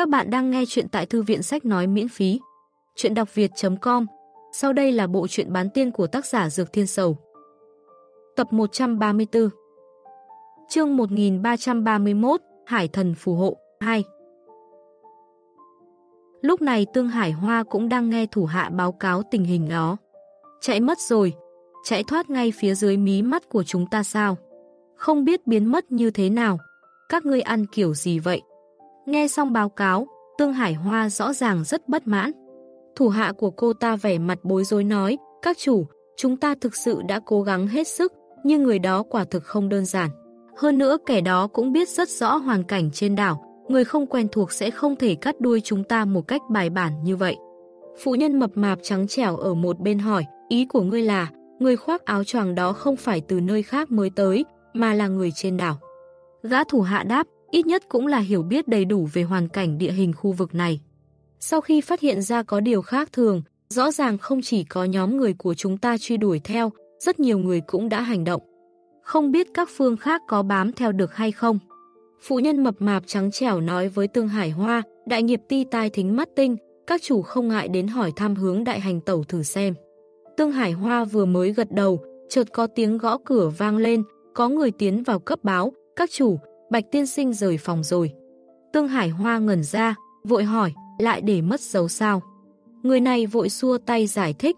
Các bạn đang nghe chuyện tại thư viện sách nói miễn phí. Chuyện đọc việt.com. Sau đây là bộ truyện bán tiên của tác giả Dược Thiên Sầu. Tập 134. Chương 1331, Hải Thần Phù Hộ 2. Lúc này Tương Hải Hoa cũng đang nghe thủ hạ báo cáo tình hình đó. Chạy mất rồi, chạy thoát ngay phía dưới mí mắt của chúng ta sao? Không biết biến mất như thế nào. Các ngươi ăn kiểu gì vậy? Nghe xong báo cáo, Tương Hải Hoa rõ ràng rất bất mãn. Thủ hạ của cô ta vẻ mặt bối rối nói, các chủ, chúng ta thực sự đã cố gắng hết sức, nhưng người đó quả thực không đơn giản. Hơn nữa kẻ đó cũng biết rất rõ hoàn cảnh trên đảo, người không quen thuộc sẽ không thể cắt đuôi chúng ta một cách bài bản như vậy. Phụ nhân mập mạp trắng trẻo ở một bên hỏi, ý của ngươi là, người khoác áo choàng đó không phải từ nơi khác mới tới, mà là người trên đảo. Gã thủ hạ đáp, ít nhất cũng là hiểu biết đầy đủ về hoàn cảnh địa hình khu vực này. Sau khi phát hiện ra có điều khác thường, rõ ràng không chỉ có nhóm người của chúng ta truy đuổi theo, rất nhiều người cũng đã hành động. Không biết các phương khác có bám theo được hay không? Phụ nhân mập mạp trắng trẻo nói với Tương Hải Hoa, đại nghiệp ti tai thính mắt tinh, các chủ không ngại đến hỏi thăm hướng đại hành tẩu thử xem. Tương Hải Hoa vừa mới gật đầu, chợt có tiếng gõ cửa vang lên, có người tiến vào cấp báo, các chủ, Bạch tiên sinh rời phòng rồi. Tương Hải Hoa ngẩn ra, vội hỏi, lại để mất dấu sao? Người này vội xua tay giải thích,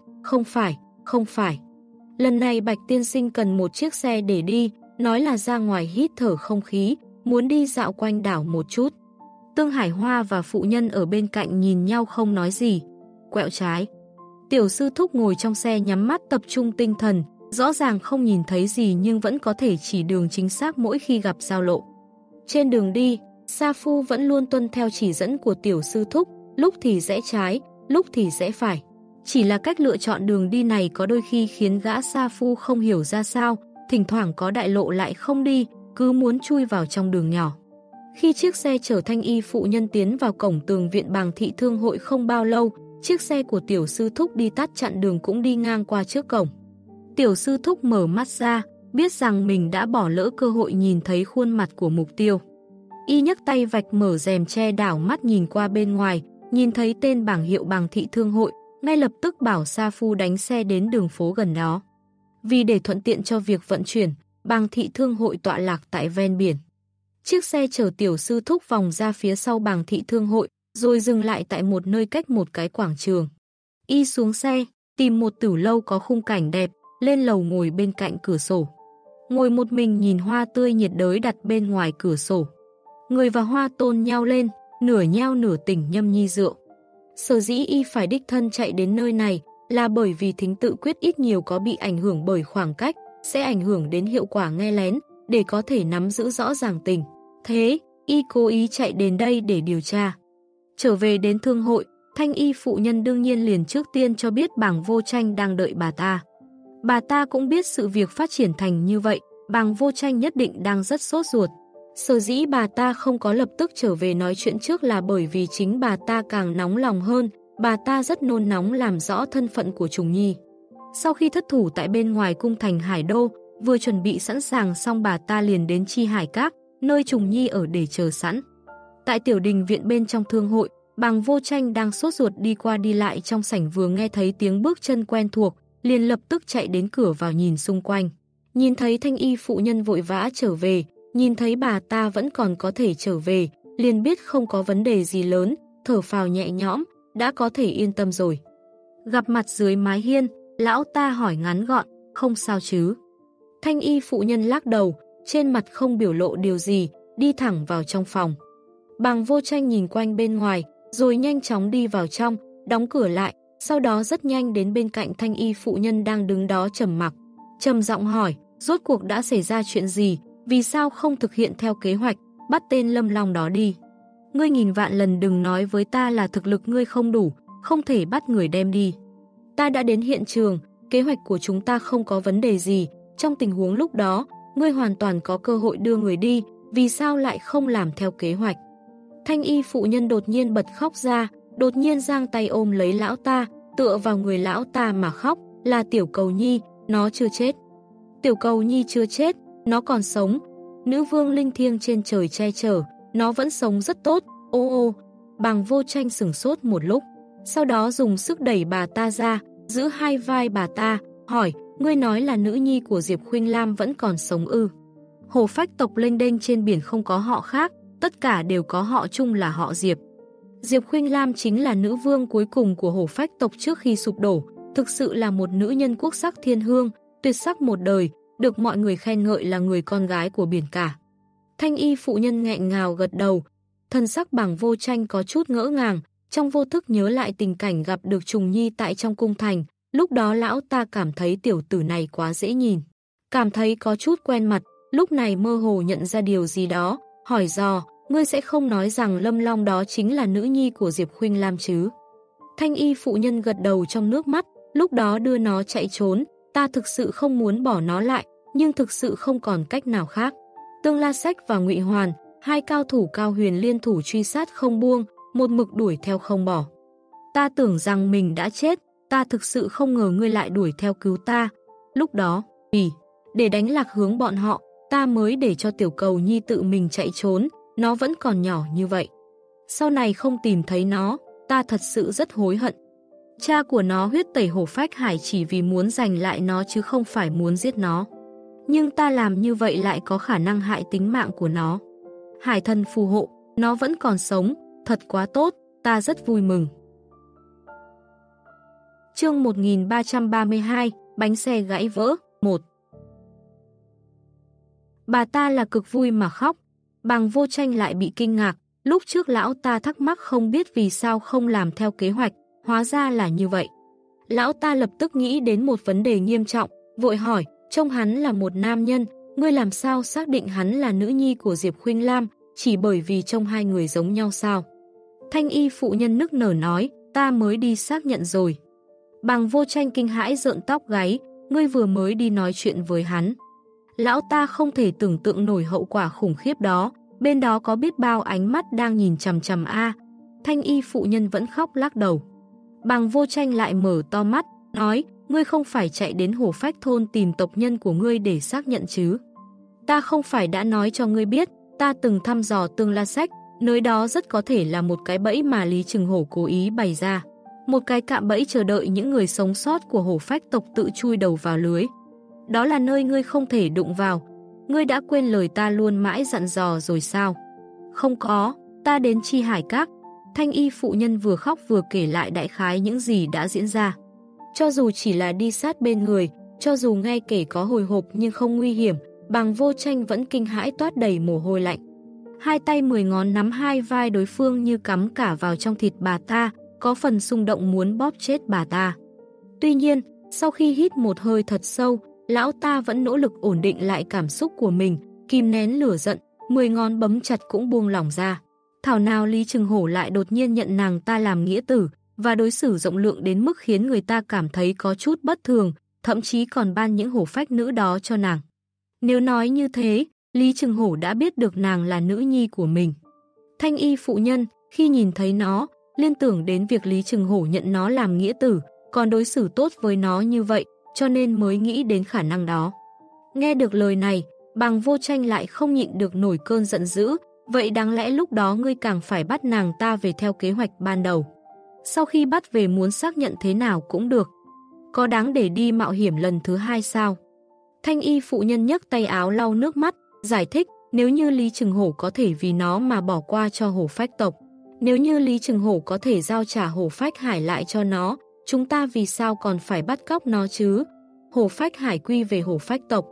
không phải. Lần này Bạch tiên sinh cần một chiếc xe để đi, nói là ra ngoài hít thở không khí, muốn đi dạo quanh đảo một chút. Tương Hải Hoa và phụ nhân ở bên cạnh nhìn nhau không nói gì. Quẹo trái. Tiểu sư thúc ngồi trong xe nhắm mắt tập trung tinh thần, rõ ràng không nhìn thấy gì nhưng vẫn có thể chỉ đường chính xác mỗi khi gặp giao lộ. Trên đường đi, Sa Phu vẫn luôn tuân theo chỉ dẫn của tiểu sư thúc, lúc thì rẽ trái, lúc thì rẽ phải. Chỉ là cách lựa chọn đường đi này có đôi khi khiến gã Sa Phu không hiểu ra sao, thỉnh thoảng có đại lộ lại không đi, cứ muốn chui vào trong đường nhỏ. Khi chiếc xe chở Thanh y phụ nhân tiến vào cổng tường viện Bàng Thị Thương hội không bao lâu, chiếc xe của tiểu sư thúc đi tắt chặn đường cũng đi ngang qua trước cổng. Tiểu sư thúc mở mắt ra, biết rằng mình đã bỏ lỡ cơ hội nhìn thấy khuôn mặt của mục tiêu. Y nhấc tay vạch mở rèm che đảo mắt nhìn qua bên ngoài, nhìn thấy tên bảng hiệu Bàng Thị Thương hội, ngay lập tức bảo Sa Phu đánh xe đến đường phố gần đó. Vì để thuận tiện cho việc vận chuyển, Bàng Thị Thương hội tọa lạc tại ven biển. Chiếc xe chở tiểu sư thúc vòng ra phía sau Bàng Thị Thương hội, rồi dừng lại tại một nơi cách một cái quảng trường. Y xuống xe, tìm một tử lâu có khung cảnh đẹp, lên lầu ngồi bên cạnh cửa sổ. Ngồi một mình nhìn hoa tươi nhiệt đới đặt bên ngoài cửa sổ. Người và hoa tôn nhau lên, nửa nhao nửa tỉnh nhâm nhi rượu. Sở dĩ y phải đích thân chạy đến nơi này là bởi vì thính tự quyết ít nhiều có bị ảnh hưởng bởi khoảng cách, sẽ ảnh hưởng đến hiệu quả nghe lén, để có thể nắm giữ rõ ràng tình. Thế, y cố ý chạy đến đây để điều tra. Trở về đến thương hội, Thanh y phụ nhân đương nhiên liền trước tiên cho biết Bàng Vô Tranh đang đợi bà ta. Bà ta cũng biết sự việc phát triển thành như vậy, Bàng Vô Tranh nhất định đang rất sốt ruột. Sở dĩ bà ta không có lập tức trở về nói chuyện trước là bởi vì chính bà ta càng nóng lòng hơn, bà ta rất nôn nóng làm rõ thân phận của Trùng Nhi. Sau khi thất thủ tại bên ngoài cung thành Hải Đô, vừa chuẩn bị sẵn sàng xong bà ta liền đến Chi Hải Các, nơi Trùng Nhi ở để chờ sẵn. Tại tiểu đình viện bên trong thương hội, Bàng Vô Tranh đang sốt ruột đi qua đi lại trong sảnh vừa nghe thấy tiếng bước chân quen thuộc, liền lập tức chạy đến cửa vào nhìn xung quanh. Nhìn thấy Thanh y phụ nhân vội vã trở về, nhìn thấy bà ta vẫn còn có thể trở về, liền biết không có vấn đề gì lớn, thở phào nhẹ nhõm, đã có thể yên tâm rồi. Gặp mặt dưới mái hiên, lão ta hỏi ngắn gọn, không sao chứ? Thanh y phụ nhân lắc đầu, trên mặt không biểu lộ điều gì, đi thẳng vào trong phòng. Bàng Vô Tranh nhìn quanh bên ngoài, rồi nhanh chóng đi vào trong, đóng cửa lại, sau đó rất nhanh đến bên cạnh Thanh y phụ nhân đang đứng đó trầm mặc. Trầm giọng hỏi, rốt cuộc đã xảy ra chuyện gì, vì sao không thực hiện theo kế hoạch, bắt tên Lâm Long đó đi. Ngươi nghìn vạn lần đừng nói với ta là thực lực ngươi không đủ, không thể bắt người đem đi. Ta đã đến hiện trường, kế hoạch của chúng ta không có vấn đề gì, trong tình huống lúc đó, ngươi hoàn toàn có cơ hội đưa người đi, vì sao lại không làm theo kế hoạch. Thanh y phụ nhân đột nhiên bật khóc ra, đột nhiên giang tay ôm lấy lão ta, tựa vào người lão ta mà khóc, là Tiểu Cầu Nhi, nó chưa chết. Tiểu Cầu Nhi chưa chết, nó còn sống. Nữ vương linh thiêng trên trời che chở, nó vẫn sống rất tốt, ô ô. Bàng Vô Tranh sửng sốt một lúc, sau đó dùng sức đẩy bà ta ra, giữ hai vai bà ta, hỏi, ngươi nói là nữ nhi của Diệp Khuynh Lam vẫn còn sống ư? Hổ Phách tộc lênh đênh trên biển không có họ khác, tất cả đều có họ chung là họ Diệp. Diệp Khuynh Lam chính là nữ vương cuối cùng của Hổ Phách tộc trước khi sụp đổ, thực sự là một nữ nhân quốc sắc thiên hương, tuyệt sắc một đời, được mọi người khen ngợi là người con gái của biển cả. Thanh y phụ nhân nghẹn ngào gật đầu, thân sắc Bàng Vô Tranh có chút ngỡ ngàng, trong vô thức nhớ lại tình cảnh gặp được Trùng Nhi tại trong cung thành, lúc đó lão ta cảm thấy tiểu tử này quá dễ nhìn, cảm thấy có chút quen mặt, lúc này mơ hồ nhận ra điều gì đó, hỏi dò, ngươi sẽ không nói rằng Lâm Long đó chính là nữ nhi của Diệp Khuynh Lam chứ? Thanh y phụ nhân gật đầu trong nước mắt, lúc đó đưa nó chạy trốn, ta thực sự không muốn bỏ nó lại, nhưng thực sự không còn cách nào khác. Tương La Sách và Ngụy Hoàn, hai cao thủ cao huyền liên thủ truy sát không buông, một mực đuổi theo không bỏ. Ta tưởng rằng mình đã chết, ta thực sự không ngờ ngươi lại đuổi theo cứu ta. Lúc đó, để đánh lạc hướng bọn họ, ta mới để cho Tiểu Cầu Nhi tự mình chạy trốn, nó vẫn còn nhỏ như vậy. Sau này không tìm thấy nó, ta thật sự rất hối hận. Cha của nó huyết tẩy Hổ Phách Hải chỉ vì muốn giành lại nó chứ không phải muốn giết nó. Nhưng ta làm như vậy lại có khả năng hại tính mạng của nó. Hải thần phù hộ, nó vẫn còn sống, thật quá tốt, ta rất vui mừng. Chương 1332, bánh xe gãy vỡ, 1. Bà ta là cực vui mà khóc, Bàng Vô Tranh lại bị kinh ngạc, lúc trước lão ta thắc mắc không biết vì sao không làm theo kế hoạch, hóa ra là như vậy. Lão ta lập tức nghĩ đến một vấn đề nghiêm trọng, vội hỏi, trông hắn là một nam nhân, ngươi làm sao xác định hắn là nữ nhi của Diệp Khuynh Lam, chỉ bởi vì trông hai người giống nhau sao? Thanh y phụ nhân nức nở nói, ta mới đi xác nhận rồi. Bàng Vô Tranh kinh hãi rợn tóc gáy, ngươi vừa mới đi nói chuyện với hắn. Lão ta không thể tưởng tượng nổi hậu quả khủng khiếp đó, bên đó có biết bao ánh mắt đang nhìn chằm chằm a. Thanh y phụ nhân vẫn khóc lắc đầu. Bàng Vô Tranh lại mở to mắt, nói, ngươi không phải chạy đến Hổ Phách thôn tìm tộc nhân của ngươi để xác nhận chứ? Ta không phải đã nói cho ngươi biết, ta từng thăm dò Tương La Sách, nơi đó rất có thể là một cái bẫy mà Lý Trừng Hổ cố ý bày ra. Một cái cạm bẫy chờ đợi những người sống sót của Hổ Phách tộc tự chui đầu vào lưới. Đó là nơi ngươi không thể đụng vào. Ngươi đã quên lời ta luôn mãi dặn dò rồi sao? Không có, ta đến Chi Hải Các. Thanh y phụ nhân vừa khóc vừa kể lại đại khái những gì đã diễn ra. Cho dù chỉ là đi sát bên người, cho dù nghe kể có hồi hộp nhưng không nguy hiểm, Bàng Vô Tranh vẫn kinh hãi toát đầy mồ hôi lạnh. Hai tay 10 ngón nắm hai vai đối phương như cắm cả vào trong thịt bà ta, có phần xung động muốn bóp chết bà ta. Tuy nhiên, sau khi hít một hơi thật sâu, lão ta vẫn nỗ lực ổn định lại cảm xúc của mình, kìm nén lửa giận, 10 ngón bấm chặt cũng buông lỏng ra. Thảo nào Lý Trừng Hổ lại đột nhiên nhận nàng ta làm nghĩa tử, và đối xử rộng lượng đến mức khiến người ta cảm thấy có chút bất thường, thậm chí còn ban những hổ phách nữ đó cho nàng. Nếu nói như thế, Lý Trừng Hổ đã biết được nàng là nữ nhi của mình. Thanh y phụ nhân, khi nhìn thấy nó, liên tưởng đến việc Lý Trừng Hổ nhận nó làm nghĩa tử, còn đối xử tốt với nó như vậy, cho nên mới nghĩ đến khả năng đó. Nghe được lời này, Bàng Vô Tranh lại không nhịn được nổi cơn giận dữ, vậy đáng lẽ lúc đó ngươi càng phải bắt nàng ta về theo kế hoạch ban đầu. Sau khi bắt về muốn xác nhận thế nào cũng được. Có đáng để đi mạo hiểm lần thứ hai sao? Thanh y phụ nhân nhấc tay áo lau nước mắt, giải thích, nếu như Lý Trừng Hổ có thể vì nó mà bỏ qua cho Hổ Phách tộc, nếu như Lý Trừng Hổ có thể giao trả Hổ Phách Hải lại cho nó, chúng ta vì sao còn phải bắt cóc nó chứ? Hổ Phách Hải quy về Hổ Phách tộc,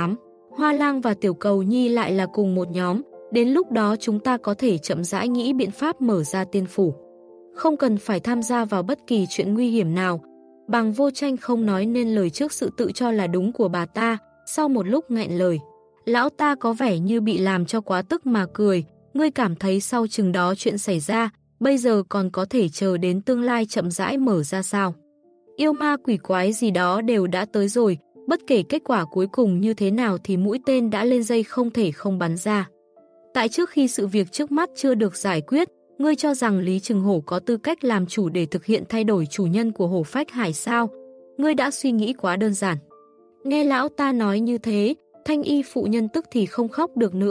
Hoa Lang và Tiểu Cầu Nhi lại là cùng một nhóm, đến lúc đó chúng ta có thể chậm rãi nghĩ biện pháp mở ra tiên phủ. Không cần phải tham gia vào bất kỳ chuyện nguy hiểm nào. Bàng Vô Tranh không nói nên lời trước sự tự cho là đúng của bà ta, sau một lúc nghẹn lời. Lão ta có vẻ như bị làm cho quá tức mà cười, ngươi cảm thấy sau chừng đó chuyện xảy ra, bây giờ còn có thể chờ đến tương lai chậm rãi mở ra sao? Yêu ma quỷ quái gì đó đều đã tới rồi, bất kể kết quả cuối cùng như thế nào thì mũi tên đã lên dây không thể không bắn ra. Tại trước khi sự việc trước mắt chưa được giải quyết, ngươi cho rằng Lý Trừng Hổ có tư cách làm chủ để thực hiện thay đổi chủ nhân của Hổ Phách Hải sao? Ngươi đã suy nghĩ quá đơn giản. Nghe lão ta nói như thế, thanh y phụ nhân tức thì không khóc được nữa,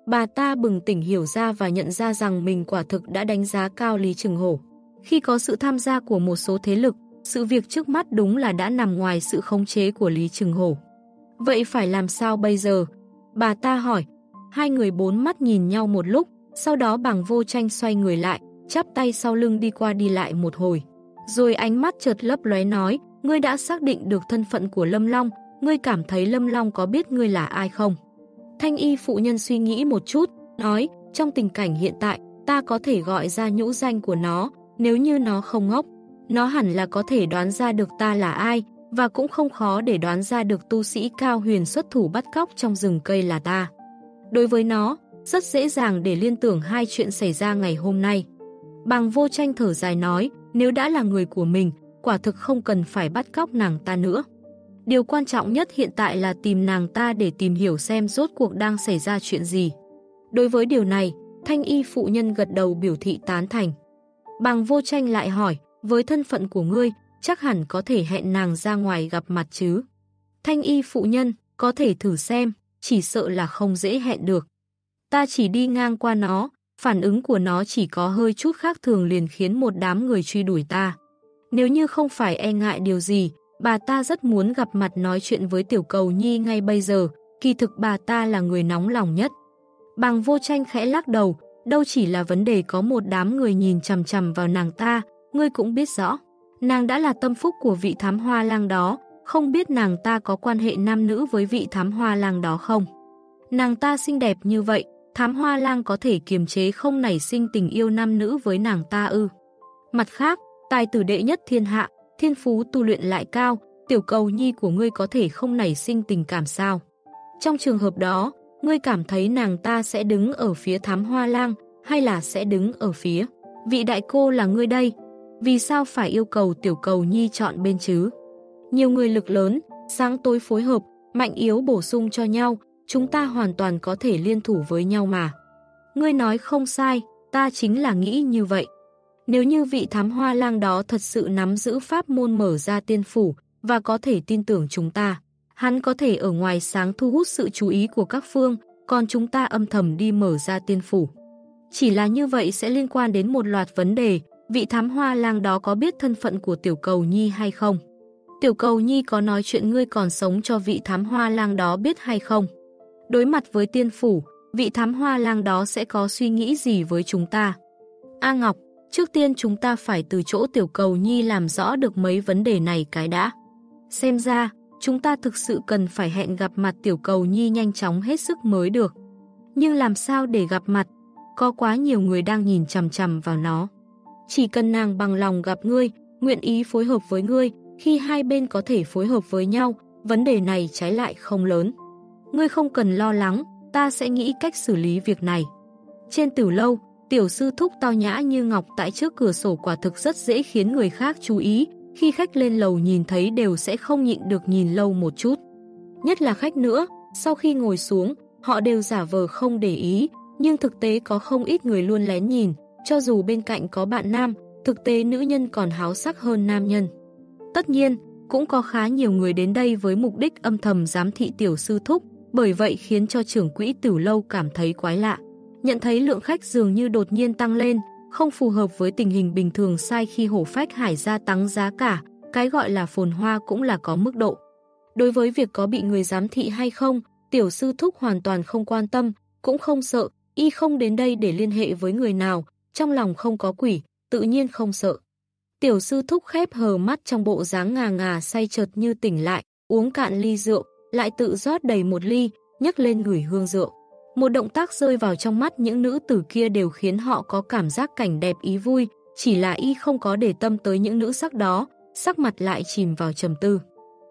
Bà ta bừng tỉnh hiểu ra và nhận ra rằng mình quả thực đã đánh giá cao Lý Trừng Hổ. Khi có sự tham gia của một số thế lực, sự việc trước mắt đúng là đã nằm ngoài sự khống chế của Lý Trừng Hổ. Vậy phải làm sao bây giờ? Bà ta hỏi. Hai người bốn mắt nhìn nhau một lúc, sau đó Bàng Vô Tranh xoay người lại, chắp tay sau lưng đi qua đi lại một hồi. Rồi ánh mắt chợt lấp lóe nói, ngươi đã xác định được thân phận của Lâm Long, ngươi cảm thấy Lâm Long có biết ngươi là ai không? Thanh y phụ nhân suy nghĩ một chút, nói, trong tình cảnh hiện tại, ta có thể gọi ra nhũ danh của nó, nếu như nó không ngốc. Nó hẳn là có thể đoán ra được ta là ai, và cũng không khó để đoán ra được tu sĩ Cao Huyền xuất thủ bắt cóc trong rừng cây là ta. Đối với nó, rất dễ dàng để liên tưởng hai chuyện xảy ra ngày hôm nay. Bàng Vô Tranh thở dài nói, nếu đã là người của mình, quả thực không cần phải bắt cóc nàng ta nữa. Điều quan trọng nhất hiện tại là tìm nàng ta để tìm hiểu xem rốt cuộc đang xảy ra chuyện gì. Đối với điều này, thanh y phụ nhân gật đầu biểu thị tán thành. Bàng Vô Tranh lại hỏi, với thân phận của ngươi, chắc hẳn có thể hẹn nàng ra ngoài gặp mặt chứ? Thanh y phụ nhân, có thể thử xem, chỉ sợ là không dễ hẹn được. Ta chỉ đi ngang qua nó, phản ứng của nó chỉ có hơi chút khác thường liền khiến một đám người truy đuổi ta. Nếu như không phải e ngại điều gì, bà ta rất muốn gặp mặt nói chuyện với Tiểu Cầu Nhi ngay bây giờ, kỳ thực bà ta là người nóng lòng nhất. Bàng Vô Tranh khẽ lắc đầu, đâu chỉ là vấn đề có một đám người nhìn chằm chằm vào nàng ta, ngươi cũng biết rõ. Nàng đã là tâm phúc của vị thám hoa lang đó, không biết nàng ta có quan hệ nam nữ với vị thám hoa lang đó không? Nàng ta xinh đẹp như vậy, thám hoa lang có thể kiềm chế không nảy sinh tình yêu nam nữ với nàng ta ư? Mặt khác, tài tử đệ nhất thiên hạ, thiên phú tu luyện lại cao, Tiểu Cầu Nhi của ngươi có thể không nảy sinh tình cảm sao? Trong trường hợp đó, ngươi cảm thấy nàng ta sẽ đứng ở phía thám hoa lang hay là sẽ đứng ở phía vị đại cô là ngươi đây? Vì sao phải yêu cầu Tiểu Cầu Nhi chọn bên chứ? Nhiều người lực lớn, sáng tối phối hợp, mạnh yếu bổ sung cho nhau, chúng ta hoàn toàn có thể liên thủ với nhau mà. Ngươi nói không sai, ta chính là nghĩ như vậy. Nếu như vị thám hoa lang đó thật sự nắm giữ pháp môn mở ra tiên phủ và có thể tin tưởng chúng ta, hắn có thể ở ngoài sáng thu hút sự chú ý của các phương, còn chúng ta âm thầm đi mở ra tiên phủ. Chỉ là như vậy sẽ liên quan đến một loạt vấn đề, vị thám hoa lang đó có biết thân phận của Tiểu Cầu Nhi hay không? Tiểu Cầu Nhi có nói chuyện ngươi còn sống cho vị thám hoa lang đó biết hay không? Đối mặt với tiên phủ, vị thám hoa lang đó sẽ có suy nghĩ gì với chúng ta? A Ngọc, trước tiên chúng ta phải từ chỗ Tiểu Cầu Nhi làm rõ được mấy vấn đề này cái đã. Xem ra, chúng ta thực sự cần phải hẹn gặp mặt Tiểu Cầu Nhi nhanh chóng hết sức mới được. Nhưng làm sao để gặp mặt? Có quá nhiều người đang nhìn chằm chằm vào nó. Chỉ cần nàng bằng lòng gặp ngươi, nguyện ý phối hợp với ngươi, khi hai bên có thể phối hợp với nhau, vấn đề này trái lại không lớn. Ngươi không cần lo lắng, ta sẽ nghĩ cách xử lý việc này. Trên tử lâu, tiểu sư thúc tao nhã như ngọc tại trước cửa sổ quả thực rất dễ khiến người khác chú ý, khi khách lên lầu nhìn thấy đều sẽ không nhịn được nhìn lâu một chút. Nhất là khách nữa, sau khi ngồi xuống, họ đều giả vờ không để ý, nhưng thực tế có không ít người luôn lén nhìn, cho dù bên cạnh có bạn nam, thực tế nữ nhân còn háo sắc hơn nam nhân. Tất nhiên, cũng có khá nhiều người đến đây với mục đích âm thầm giám thị tiểu sư thúc, bởi vậy khiến cho trưởng quỹ Tử Lâu cảm thấy quái lạ. Nhận thấy lượng khách dường như đột nhiên tăng lên, không phù hợp với tình hình bình thường sai khi Hổ Phách Hải gia tăng giá cả, cái gọi là phồn hoa cũng là có mức độ. Đối với việc có bị người giám thị hay không, tiểu sư thúc hoàn toàn không quan tâm, cũng không sợ, y không đến đây để liên hệ với người nào, trong lòng không có quỷ, tự nhiên không sợ. Tiểu sư thúc khép hờ mắt trong bộ dáng ngà ngà say chợt như tỉnh lại, uống cạn ly rượu, lại tự rót đầy một ly, nhấc lên ngửi hương rượu. Một động tác rơi vào trong mắt những nữ tử kia đều khiến họ có cảm giác cảnh đẹp ý vui, chỉ là y không có để tâm tới những nữ sắc đó, sắc mặt lại chìm vào trầm tư.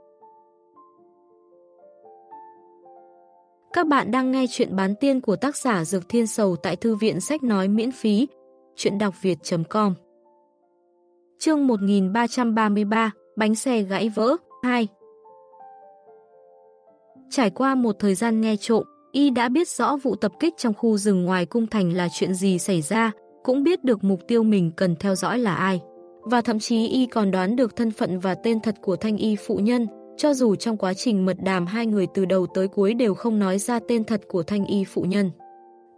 Các bạn đang nghe chuyện bán tiên của tác giả Dược Thiên Sầu tại thư viện sách nói miễn phí, chuyện đọc việt.com. Chương 1333, bánh xe gãy vỡ, 2. Trải qua một thời gian nghe trộm, y đã biết rõ vụ tập kích trong khu rừng ngoài cung thành là chuyện gì xảy ra, cũng biết được mục tiêu mình cần theo dõi là ai. Và thậm chí y còn đoán được thân phận và tên thật của thanh y phụ nhân, cho dù trong quá trình mật đàm hai người từ đầu tới cuối đều không nói ra tên thật của thanh y phụ nhân.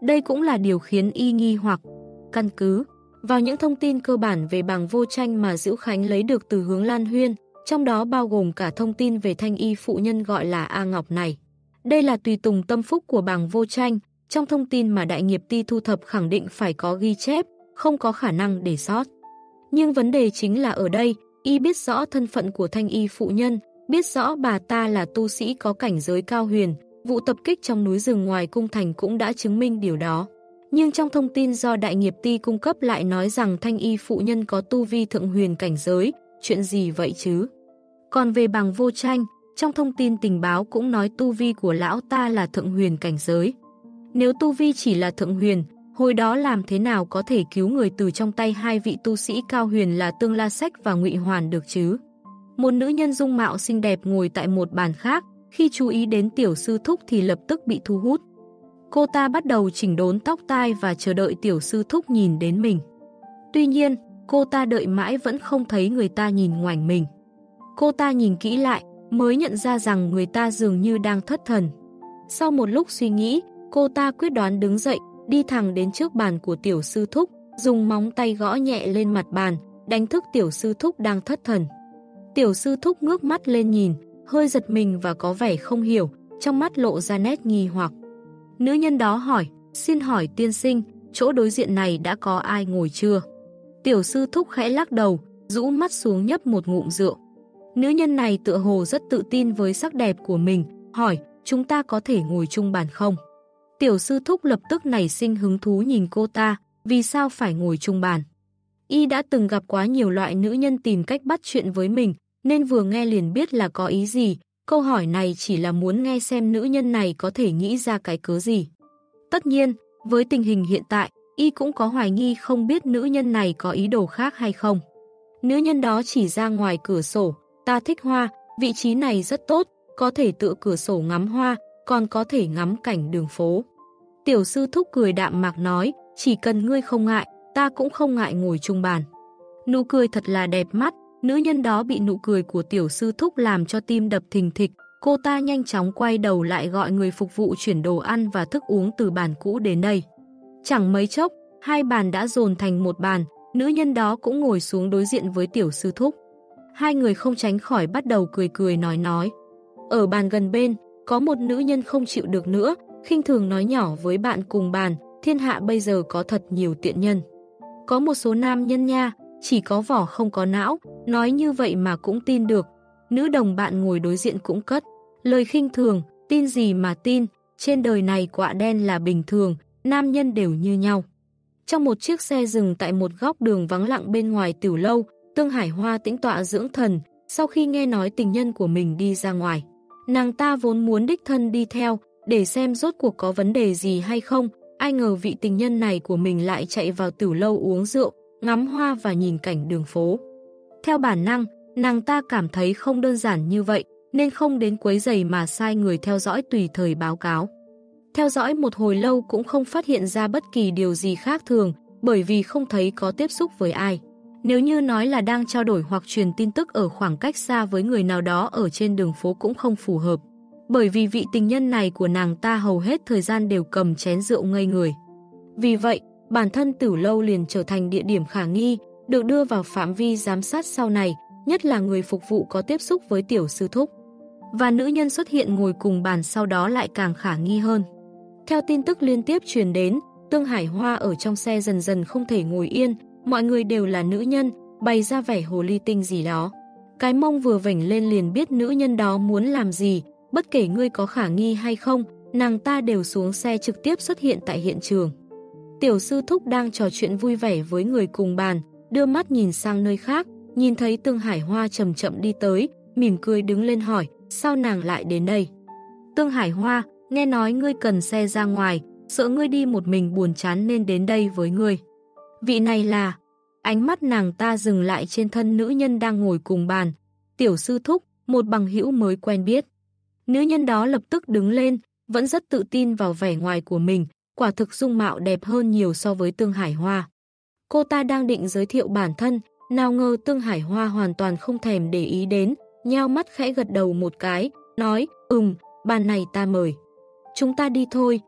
Đây cũng là điều khiến y nghi hoặc. Căn cứ vào những thông tin cơ bản về Bàng Vô Tranh mà Diễu Khánh lấy được từ hướng Lan Huyên, trong đó bao gồm cả thông tin về thanh y phụ nhân gọi là A Ngọc này. Đây là tùy tùng tâm phúc của Bàng Vô Tranh, trong thông tin mà Đại Nghiệp Ty thu thập khẳng định phải có ghi chép, không có khả năng để sót. Nhưng vấn đề chính là ở đây, y biết rõ thân phận của thanh y phụ nhân, biết rõ bà ta là tu sĩ có cảnh giới cao huyền, vụ tập kích trong núi rừng ngoài cung thành cũng đã chứng minh điều đó. Nhưng trong thông tin do Đại Nghiệp Ty cung cấp lại nói rằng thanh y phụ nhân có tu vi thượng huyền cảnh giới, chuyện gì vậy chứ? Còn về Bàng Vô Tranh, trong thông tin tình báo cũng nói tu vi của lão ta là thượng huyền cảnh giới. Nếu tu vi chỉ là thượng huyền, hồi đó làm thế nào có thể cứu người từ trong tay hai vị tu sĩ cao huyền là Tương La Sách và Ngụy Hoàn được chứ? Một nữ nhân dung mạo xinh đẹp ngồi tại một bàn khác, khi chú ý đến tiểu sư thúc thì lập tức bị thu hút. Cô ta bắt đầu chỉnh đốn tóc tai và chờ đợi tiểu sư thúc nhìn đến mình. Tuy nhiên, cô ta đợi mãi vẫn không thấy người ta nhìn ngoảnh mình. Cô ta nhìn kỹ lại, mới nhận ra rằng người ta dường như đang thất thần. Sau một lúc suy nghĩ, cô ta quyết đoán đứng dậy, đi thẳng đến trước bàn của tiểu sư thúc, dùng móng tay gõ nhẹ lên mặt bàn, đánh thức tiểu sư thúc đang thất thần. Tiểu sư thúc ngước mắt lên nhìn, hơi giật mình và có vẻ không hiểu, trong mắt lộ ra nét nghi hoặc. Nữ nhân đó hỏi, xin hỏi tiên sinh, chỗ đối diện này đã có ai ngồi chưa? Tiểu sư thúc khẽ lắc đầu, rũ mắt xuống nhấp một ngụm rượu. Nữ nhân này tựa hồ rất tự tin với sắc đẹp của mình, hỏi, chúng ta có thể ngồi chung bàn không? Tiểu sư thúc lập tức nảy sinh hứng thú nhìn cô ta, vì sao phải ngồi chung bàn? Y đã từng gặp quá nhiều loại nữ nhân tìm cách bắt chuyện với mình, nên vừa nghe liền biết là có ý gì. Câu hỏi này chỉ là muốn nghe xem nữ nhân này có thể nghĩ ra cái cớ gì. Tất nhiên, với tình hình hiện tại, Y cũng có hoài nghi không biết nữ nhân này có ý đồ khác hay không. Nữ nhân đó chỉ ra ngoài cửa sổ, ta thích hoa, vị trí này rất tốt, có thể tựa cửa sổ ngắm hoa, còn có thể ngắm cảnh đường phố. Tiểu sư thúc cười đạm mạc nói, chỉ cần ngươi không ngại, ta cũng không ngại ngồi chung bàn. Nụ cười thật là đẹp mắt, nữ nhân đó bị nụ cười của tiểu sư thúc làm cho tim đập thình thịch, cô ta nhanh chóng quay đầu lại gọi người phục vụ chuyển đồ ăn và thức uống từ bàn cũ đến đây. Chẳng mấy chốc, hai bàn đã dồn thành một bàn, nữ nhân đó cũng ngồi xuống đối diện với tiểu sư thúc. Hai người không tránh khỏi bắt đầu cười cười nói. Ở bàn gần bên, có một nữ nhân không chịu được nữa, khinh thường nói nhỏ với bạn cùng bàn, thiên hạ bây giờ có thật nhiều tiện nhân. Có một số nam nhân nha, chỉ có vỏ không có não, nói như vậy mà cũng tin được. Nữ đồng bạn ngồi đối diện cũng cất lời khinh thường, tin gì mà tin, trên đời này quạ đen là bình thường, nam nhân đều như nhau. Trong một chiếc xe dừng tại một góc đường vắng lặng bên ngoài tiểu lâu, Tương Hải Hoa tĩnh tọa dưỡng thần, sau khi nghe nói tình nhân của mình đi ra ngoài. Nàng ta vốn muốn đích thân đi theo, để xem rốt cuộc có vấn đề gì hay không, ai ngờ vị tình nhân này của mình lại chạy vào tiểu lâu uống rượu, ngắm hoa và nhìn cảnh đường phố. Theo bản năng, nàng ta cảm thấy không đơn giản như vậy, nên không đến quấy rầy mà sai người theo dõi tùy thời báo cáo. Theo dõi một hồi lâu cũng không phát hiện ra bất kỳ điều gì khác thường, bởi vì không thấy có tiếp xúc với ai. Nếu như nói là đang trao đổi hoặc truyền tin tức ở khoảng cách xa với người nào đó ở trên đường phố cũng không phù hợp. Bởi vì vị tình nhân này của nàng ta hầu hết thời gian đều cầm chén rượu ngây người. Vì vậy, bản thân tiểu lâu liền trở thành địa điểm khả nghi, được đưa vào phạm vi giám sát sau này, nhất là người phục vụ có tiếp xúc với tiểu sư thúc. Và nữ nhân xuất hiện ngồi cùng bàn sau đó lại càng khả nghi hơn. Theo tin tức liên tiếp truyền đến, Tương Hải Hoa ở trong xe dần dần không thể ngồi yên, mọi người đều là nữ nhân, bày ra vẻ hồ ly tinh gì đó. Cái mông vừa vểnh lên liền biết nữ nhân đó muốn làm gì, bất kể ngươi có khả nghi hay không, nàng ta đều xuống xe trực tiếp xuất hiện tại hiện trường. Tiểu sư thúc đang trò chuyện vui vẻ với người cùng bàn, đưa mắt nhìn sang nơi khác, nhìn thấy Tương Hải Hoa chậm chậm đi tới, mỉm cười đứng lên hỏi, sao nàng lại đến đây? Tương Hải Hoa, nghe nói ngươi cần xe ra ngoài, sợ ngươi đi một mình buồn chán nên đến đây với ngươi. Vị này là... Ánh mắt nàng ta dừng lại trên thân nữ nhân đang ngồi cùng bàn. Tiểu sư thúc, một bằng hữu mới quen biết. Nữ nhân đó lập tức đứng lên, vẫn rất tự tin vào vẻ ngoài của mình, quả thực dung mạo đẹp hơn nhiều so với Tương Hải Hoa. Cô ta đang định giới thiệu bản thân, nào ngờ Tương Hải Hoa hoàn toàn không thèm để ý đến, nheo mắt khẽ gật đầu một cái, nói, bàn này ta mời. Chúng ta đi thôi.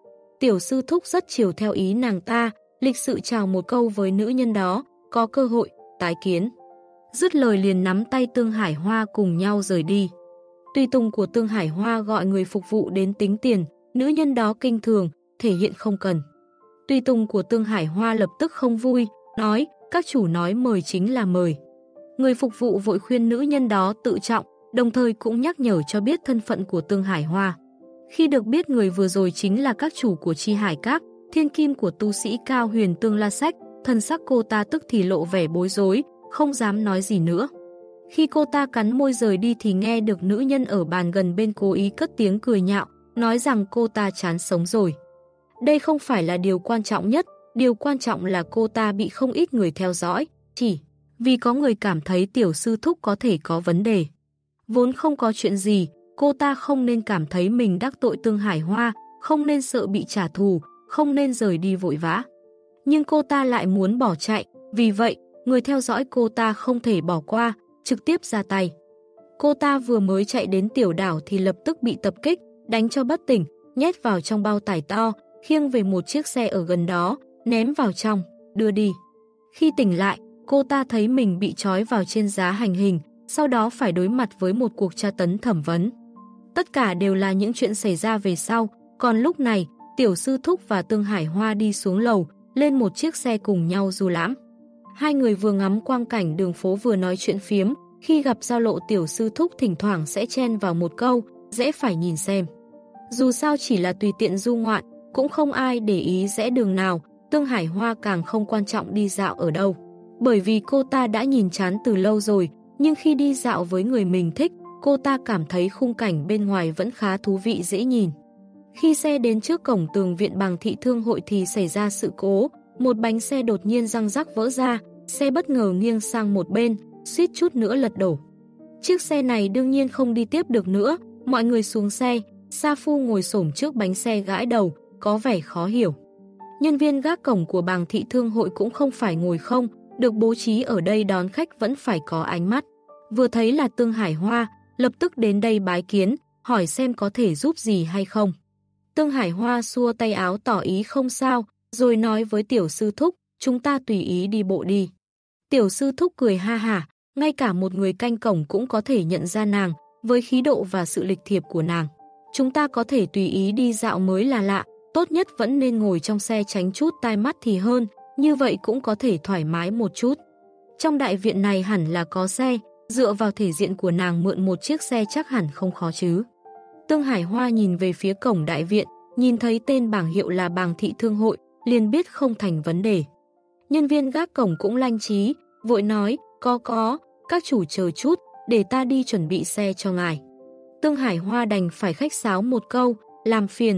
Tiểu sư thúc rất chiều theo ý nàng ta, lịch sự chào một câu với nữ nhân đó, có cơ hội, tái kiến. Dứt lời liền nắm tay Tương Hải Hoa cùng nhau rời đi. Tùy tùng của Tương Hải Hoa gọi người phục vụ đến tính tiền, nữ nhân đó kinh thường, thể hiện không cần. Tùy tùng của Tương Hải Hoa lập tức không vui, nói, các chủ nói mời chính là mời. Người phục vụ vội khuyên nữ nhân đó tự trọng, đồng thời cũng nhắc nhở cho biết thân phận của Tương Hải Hoa. Khi được biết người vừa rồi chính là các chủ của Chi Hải Các, thiên kim của tu sĩ Cao Huyền Tương La Sách, thân sắc cô ta tức thì lộ vẻ bối rối, không dám nói gì nữa. Khi cô ta cắn môi rời đi thì nghe được nữ nhân ở bàn gần bên cố ý cất tiếng cười nhạo, nói rằng cô ta chán sống rồi. Đây không phải là điều quan trọng nhất, điều quan trọng là cô ta bị không ít người theo dõi, chỉ vì có người cảm thấy tiểu sư thúc có thể có vấn đề. Vốn không có chuyện gì, cô ta không nên cảm thấy mình đắc tội Tương Hải Hoa, không nên sợ bị trả thù, không nên rời đi vội vã. Nhưng cô ta lại muốn bỏ chạy, vì vậy, người theo dõi cô ta không thể bỏ qua, trực tiếp ra tay. Cô ta vừa mới chạy đến tiểu đảo thì lập tức bị tập kích, đánh cho bất tỉnh, nhét vào trong bao tải to, khiêng về một chiếc xe ở gần đó, ném vào trong, đưa đi. Khi tỉnh lại, cô ta thấy mình bị trói vào trên giá hành hình, sau đó phải đối mặt với một cuộc tra tấn thẩm vấn. Tất cả đều là những chuyện xảy ra về sau, còn lúc này, tiểu sư thúc và Tương Hải Hoa đi xuống lầu, lên một chiếc xe cùng nhau du lãm. Hai người vừa ngắm quang cảnh đường phố vừa nói chuyện phiếm, khi gặp giao lộ tiểu sư thúc thỉnh thoảng sẽ chen vào một câu, dễ phải nhìn xem. Dù sao chỉ là tùy tiện du ngoạn, cũng không ai để ý rẽ đường nào, Tương Hải Hoa càng không quan trọng đi dạo ở đâu. Bởi vì cô ta đã nhìn chán từ lâu rồi, nhưng khi đi dạo với người mình thích, cô ta cảm thấy khung cảnh bên ngoài vẫn khá thú vị dễ nhìn. Khi xe đến trước cổng tường viện Bàng Thị Thương Hội thì xảy ra sự cố, một bánh xe đột nhiên răng rắc vỡ ra, xe bất ngờ nghiêng sang một bên, suýt chút nữa lật đổ. Chiếc xe này đương nhiên không đi tiếp được nữa, mọi người xuống xe, Sa Phu ngồi xổm trước bánh xe gãi đầu, có vẻ khó hiểu. Nhân viên gác cổng của Bàng Thị Thương Hội cũng không phải ngồi không, được bố trí ở đây đón khách vẫn phải có ánh mắt. Vừa thấy là Tương Hải Hoa, lập tức đến đây bái kiến, hỏi xem có thể giúp gì hay không. Tương Hải Hoa xua tay áo tỏ ý không sao, rồi nói với tiểu sư thúc, chúng ta tùy ý đi bộ đi. Tiểu sư thúc cười ha hả, ngay cả một người canh cổng cũng có thể nhận ra nàng, với khí độ và sự lịch thiệp của nàng. Chúng ta có thể tùy ý đi dạo mới là lạ, tốt nhất vẫn nên ngồi trong xe tránh chút tai mắt thì hơn, như vậy cũng có thể thoải mái một chút. Trong đại viện này hẳn là có xe, dựa vào thể diện của nàng mượn một chiếc xe chắc hẳn không khó chứ. Tương Hải Hoa nhìn về phía cổng đại viện, nhìn thấy tên bảng hiệu là Bàng Thị Thương Hội, liền biết không thành vấn đề. Nhân viên gác cổng cũng lanh trí, vội nói, có, các chủ chờ chút, để ta đi chuẩn bị xe cho ngài. Tương Hải Hoa đành phải khách sáo một câu, làm phiền,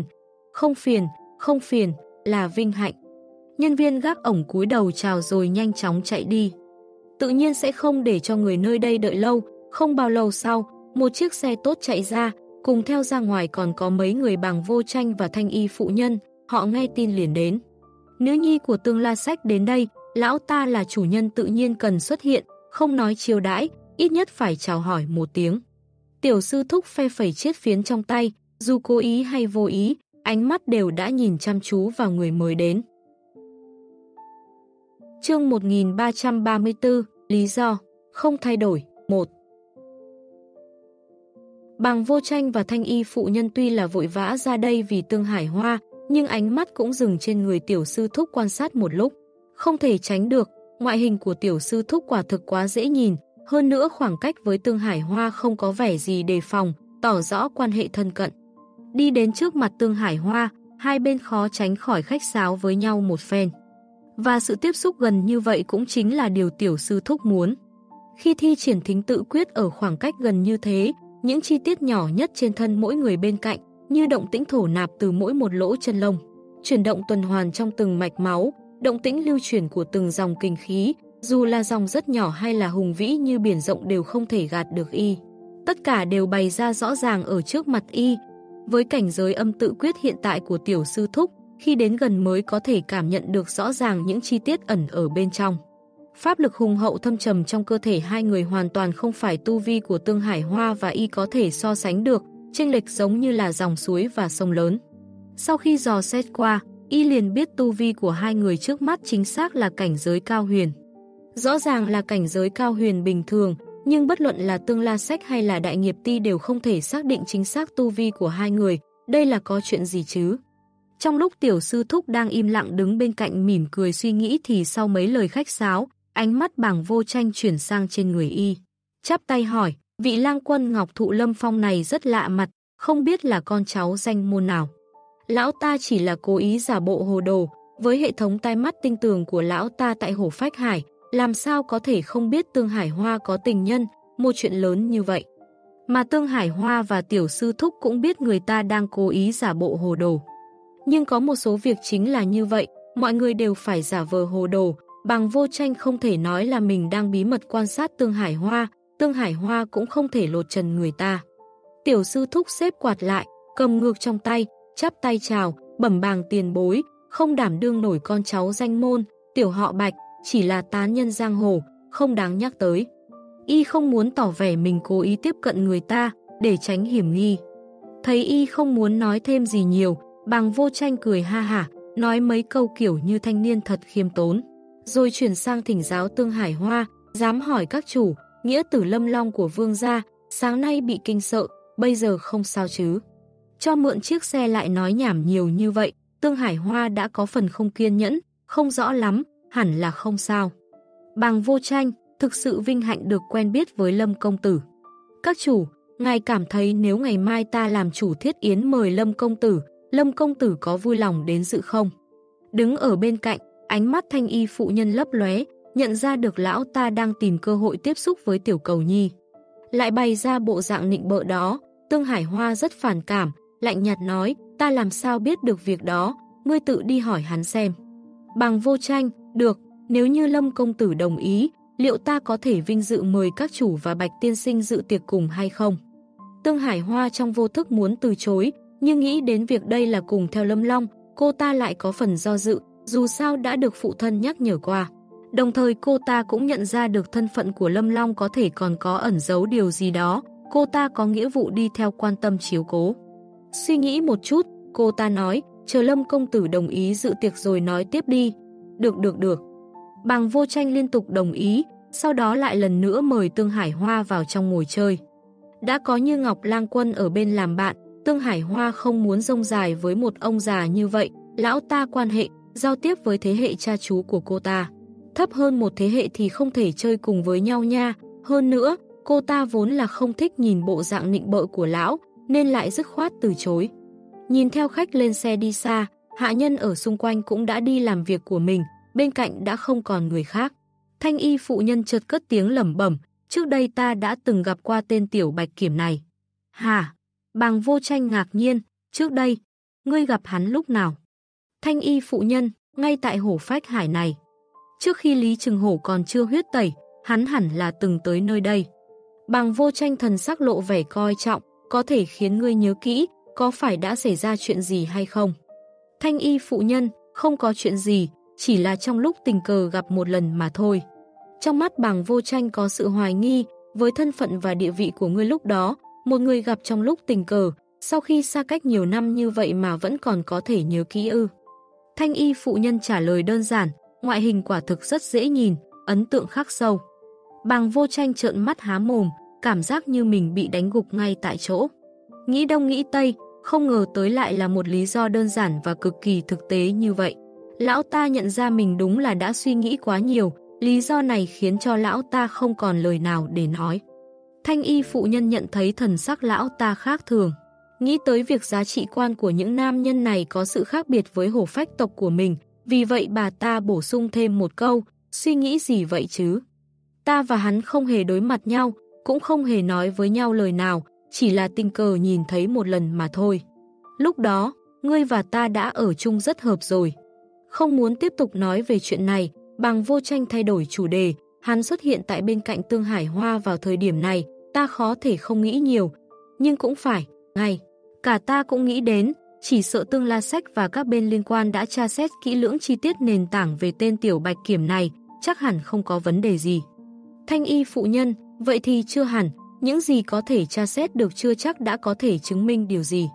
không phiền, là vinh hạnh. Nhân viên gác ổng cúi đầu chào rồi nhanh chóng chạy đi. Tự nhiên sẽ không để cho người nơi đây đợi lâu, không bao lâu sau, một chiếc xe tốt chạy ra, cùng theo ra ngoài còn có mấy người Bàng Vô Tranh và Thanh Y phụ nhân, họ nghe tin liền đến. Nữ nhi của Tương La Sách đến đây, lão ta là chủ nhân tự nhiên cần xuất hiện, không nói chiêu đãi, ít nhất phải chào hỏi một tiếng. Tiểu sư thúc phe phẩy chiếc phiến trong tay, dù cố ý hay vô ý, ánh mắt đều đã nhìn chăm chú vào người mới đến. Chương 1334, lý do, không thay đổi, 1. Bàng Vô Tranh và Thanh Y phụ nhân tuy là vội vã ra đây vì Tương Hải Hoa, nhưng ánh mắt cũng dừng trên người tiểu sư thúc quan sát một lúc. Không thể tránh được, ngoại hình của tiểu sư thúc quả thực quá dễ nhìn, hơn nữa khoảng cách với Tương Hải Hoa không có vẻ gì đề phòng, tỏ rõ quan hệ thân cận. Đi đến trước mặt Tương Hải Hoa, hai bên khó tránh khỏi khách sáo với nhau một phen. Và sự tiếp xúc gần như vậy cũng chính là điều tiểu sư thúc muốn. Khi thi triển thính tự quyết ở khoảng cách gần như thế, những chi tiết nhỏ nhất trên thân mỗi người bên cạnh, như động tĩnh thổ nạp từ mỗi một lỗ chân lông, chuyển động tuần hoàn trong từng mạch máu, động tĩnh lưu chuyển của từng dòng kinh khí, dù là dòng rất nhỏ hay là hùng vĩ như biển rộng đều không thể gạt được y. Tất cả đều bày ra rõ ràng ở trước mặt y. Với cảnh giới âm tự quyết hiện tại của tiểu sư thúc, khi đến gần mới có thể cảm nhận được rõ ràng những chi tiết ẩn ở bên trong. Pháp lực hùng hậu thâm trầm trong cơ thể hai người hoàn toàn không phải tu vi của Tương Hải Hoa và y có thể so sánh được, chênh lệch giống như là dòng suối và sông lớn. Sau khi dò xét qua, y liền biết tu vi của hai người trước mắt chính xác là cảnh giới cao huyền. Rõ ràng là cảnh giới cao huyền bình thường, nhưng bất luận là Tương La Sách hay là Đại Nghiệp Ti đều không thể xác định chính xác tu vi của hai người, đây là có chuyện gì chứ? Trong lúc tiểu sư thúc đang im lặng đứng bên cạnh mỉm cười suy nghĩ thì sau mấy lời khách sáo, ánh mắt Bàng Vô Tranh chuyển sang trên người y. Chắp tay hỏi, vị lang quân Ngọc Thụ Lâm Phong này rất lạ mặt, không biết là con cháu danh môn nào. Lão ta chỉ là cố ý giả bộ hồ đồ, với hệ thống tai mắt tinh tường của lão ta tại Hổ Phách Hải, làm sao có thể không biết Tương Hải Hoa có tình nhân, một chuyện lớn như vậy. Mà Tương Hải Hoa và tiểu sư thúc cũng biết người ta đang cố ý giả bộ hồ đồ. Nhưng có một số việc chính là như vậy, mọi người đều phải giả vờ hồ đồ. Bàng Vô Tranh không thể nói là mình đang bí mật quan sát Tương Hải Hoa cũng không thể lột trần người ta. Tiểu sư thúc xếp quạt lại, cầm ngược trong tay, chắp tay chào, bẩm Bàng tiền bối, không đảm đương nổi con cháu danh môn, tiểu họ Bạch, chỉ là tán nhân giang hồ, không đáng nhắc tới. Y không muốn tỏ vẻ mình cố ý tiếp cận người ta, để tránh hiểm nghi. Thấy y không muốn nói thêm gì nhiều, Bàng Vô Tranh cười ha hả, nói mấy câu kiểu như thanh niên thật khiêm tốn. Rồi chuyển sang thỉnh giáo Tương Hải Hoa, dám hỏi các chủ, nghĩa tử Lâm Long của vương gia, sáng nay bị kinh sợ, bây giờ không sao chứ. Cho mượn chiếc xe lại nói nhảm nhiều như vậy, Tương Hải Hoa đã có phần không kiên nhẫn, không rõ lắm, hẳn là không sao. Bàng Vô Tranh, thực sự vinh hạnh được quen biết với Lâm công tử. Các chủ, ngài cảm thấy nếu ngày mai ta làm chủ thiết yến mời Lâm công tử có vui lòng đến dự không? Đứng ở bên cạnh, ánh mắt thanh y phụ nhân lấp lóe, nhận ra được lão ta đang tìm cơ hội tiếp xúc với tiểu cầu nhi. Lại bày ra bộ dạng nịnh bợ đó, Tương Hải Hoa rất phản cảm, lạnh nhạt nói, ta làm sao biết được việc đó, ngươi tự đi hỏi hắn xem. Bàng Vô Tranh, được, nếu như Lâm công tử đồng ý, liệu ta có thể vinh dự mời các chủ và Bạch tiên sinh dự tiệc cùng hay không? Tương Hải Hoa trong vô thức muốn từ chối, nhưng nghĩ đến việc đây là cùng theo Lâm Long, cô ta lại có phần do dự, dù sao đã được phụ thân nhắc nhở qua. Đồng thời cô ta cũng nhận ra được thân phận của Lâm Long có thể còn có ẩn giấu điều gì đó, cô ta có nghĩa vụ đi theo quan tâm chiếu cố. Suy nghĩ một chút, cô ta nói, chờ Lâm công tử đồng ý dự tiệc rồi nói tiếp đi. Được. Bàng Vô Tranh liên tục đồng ý, sau đó lại lần nữa mời Tương Hải Hoa vào trong ngồi chơi. Đã có Như Ngọc lang quân ở bên làm bạn, Tương Hải Hoa không muốn rông dài với một ông già như vậy, lão ta quan hệ, giao tiếp với thế hệ cha chú của cô ta. Thấp hơn một thế hệ thì không thể chơi cùng với nhau nha, hơn nữa, cô ta vốn là không thích nhìn bộ dạng nịnh bợ của lão, nên lại dứt khoát từ chối. Nhìn theo khách lên xe đi xa, hạ nhân ở xung quanh cũng đã đi làm việc của mình, bên cạnh đã không còn người khác. Thanh y phụ nhân chợt cất tiếng lẩm bẩm, trước đây ta đã từng gặp qua tên tiểu Bạch Kiểm này. Hả? Bàng Vô Tranh ngạc nhiên, trước đây, ngươi gặp hắn lúc nào? Thanh y phụ nhân, ngay tại Hổ Phách Hải này. Trước khi Lý Trừng Hổ còn chưa huyết tẩy, hắn hẳn là từng tới nơi đây. Bàng Vô Tranh thần sắc lộ vẻ coi trọng, có thể khiến ngươi nhớ kỹ, có phải đã xảy ra chuyện gì hay không? Thanh y phụ nhân, không có chuyện gì, chỉ là trong lúc tình cờ gặp một lần mà thôi. Trong mắt Bàng Vô Tranh có sự hoài nghi, với thân phận và địa vị của ngươi lúc đó, một người gặp trong lúc tình cờ, sau khi xa cách nhiều năm như vậy mà vẫn còn có thể nhớ kỹ ư? Thanh y phụ nhân trả lời đơn giản, ngoại hình quả thực rất dễ nhìn, ấn tượng khắc sâu. Bàng Vô Tranh trợn mắt há mồm, cảm giác như mình bị đánh gục ngay tại chỗ. Nghĩ đông nghĩ tây, không ngờ tới lại là một lý do đơn giản và cực kỳ thực tế như vậy. Lão ta nhận ra mình đúng là đã suy nghĩ quá nhiều, lý do này khiến cho lão ta không còn lời nào để nói. Thanh y phụ nhân nhận thấy thần sắc lão ta khác thường. Nghĩ tới việc giá trị quan của những nam nhân này có sự khác biệt với Hổ Phách tộc của mình, vì vậy bà ta bổ sung thêm một câu, suy nghĩ gì vậy chứ? Ta và hắn không hề đối mặt nhau, cũng không hề nói với nhau lời nào, chỉ là tình cờ nhìn thấy một lần mà thôi. Lúc đó, ngươi và ta đã ở chung rất hợp rồi. Không muốn tiếp tục nói về chuyện này, Bàng Vô Tranh thay đổi chủ đề, hắn xuất hiện tại bên cạnh Tương Hải Hoa vào thời điểm này, ta khó thể không nghĩ nhiều, nhưng cũng phải, ngay. Cả ta cũng nghĩ đến, chỉ sợ Tương La Sách và các bên liên quan đã tra xét kỹ lưỡng chi tiết nền tảng về tên tiểu Bạch Kiểm này, chắc hẳn không có vấn đề gì. Thanh y phụ nhân, vậy thì chưa hẳn, những gì có thể tra xét được chưa chắc đã có thể chứng minh điều gì.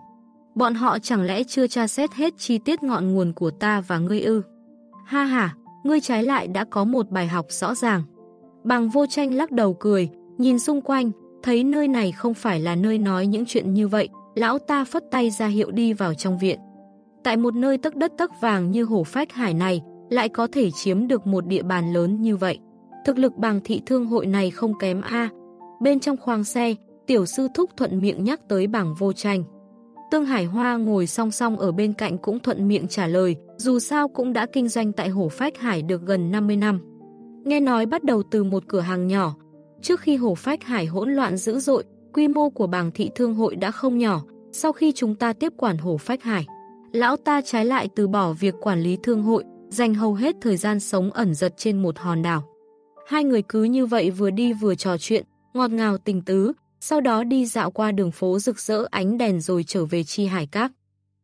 Bọn họ chẳng lẽ chưa tra xét hết chi tiết ngọn nguồn của ta và ngươi ư? Ha ha, ngươi trái lại đã có một bài học rõ ràng. Bàng Vô Tranh lắc đầu cười, nhìn xung quanh, thấy nơi này không phải là nơi nói những chuyện như vậy, lão ta phất tay ra hiệu đi vào trong viện. Tại một nơi tấc đất tấc vàng như Hổ Phách Hải này, lại có thể chiếm được một địa bàn lớn như vậy. Thực lực Bàng thị thương hội này không kém a. Bên trong khoang xe, tiểu sư thúc thuận miệng nhắc tới Bàng Vô Tranh. Tương Hải Hoa ngồi song song ở bên cạnh cũng thuận miệng trả lời, dù sao cũng đã kinh doanh tại Hổ Phách Hải được gần 50 năm. Nghe nói bắt đầu từ một cửa hàng nhỏ. Trước khi Hổ Phách Hải hỗn loạn dữ dội, quy mô của Bàng thị thương hội đã không nhỏ. Sau khi chúng ta tiếp quản Hổ Phách Hải, lão ta trái lại từ bỏ việc quản lý thương hội, dành hầu hết thời gian sống ẩn giật trên một hòn đảo. Hai người cứ như vậy vừa đi vừa trò chuyện, ngọt ngào tình tứ, sau đó đi dạo qua đường phố rực rỡ ánh đèn rồi trở về Chi Hải Các.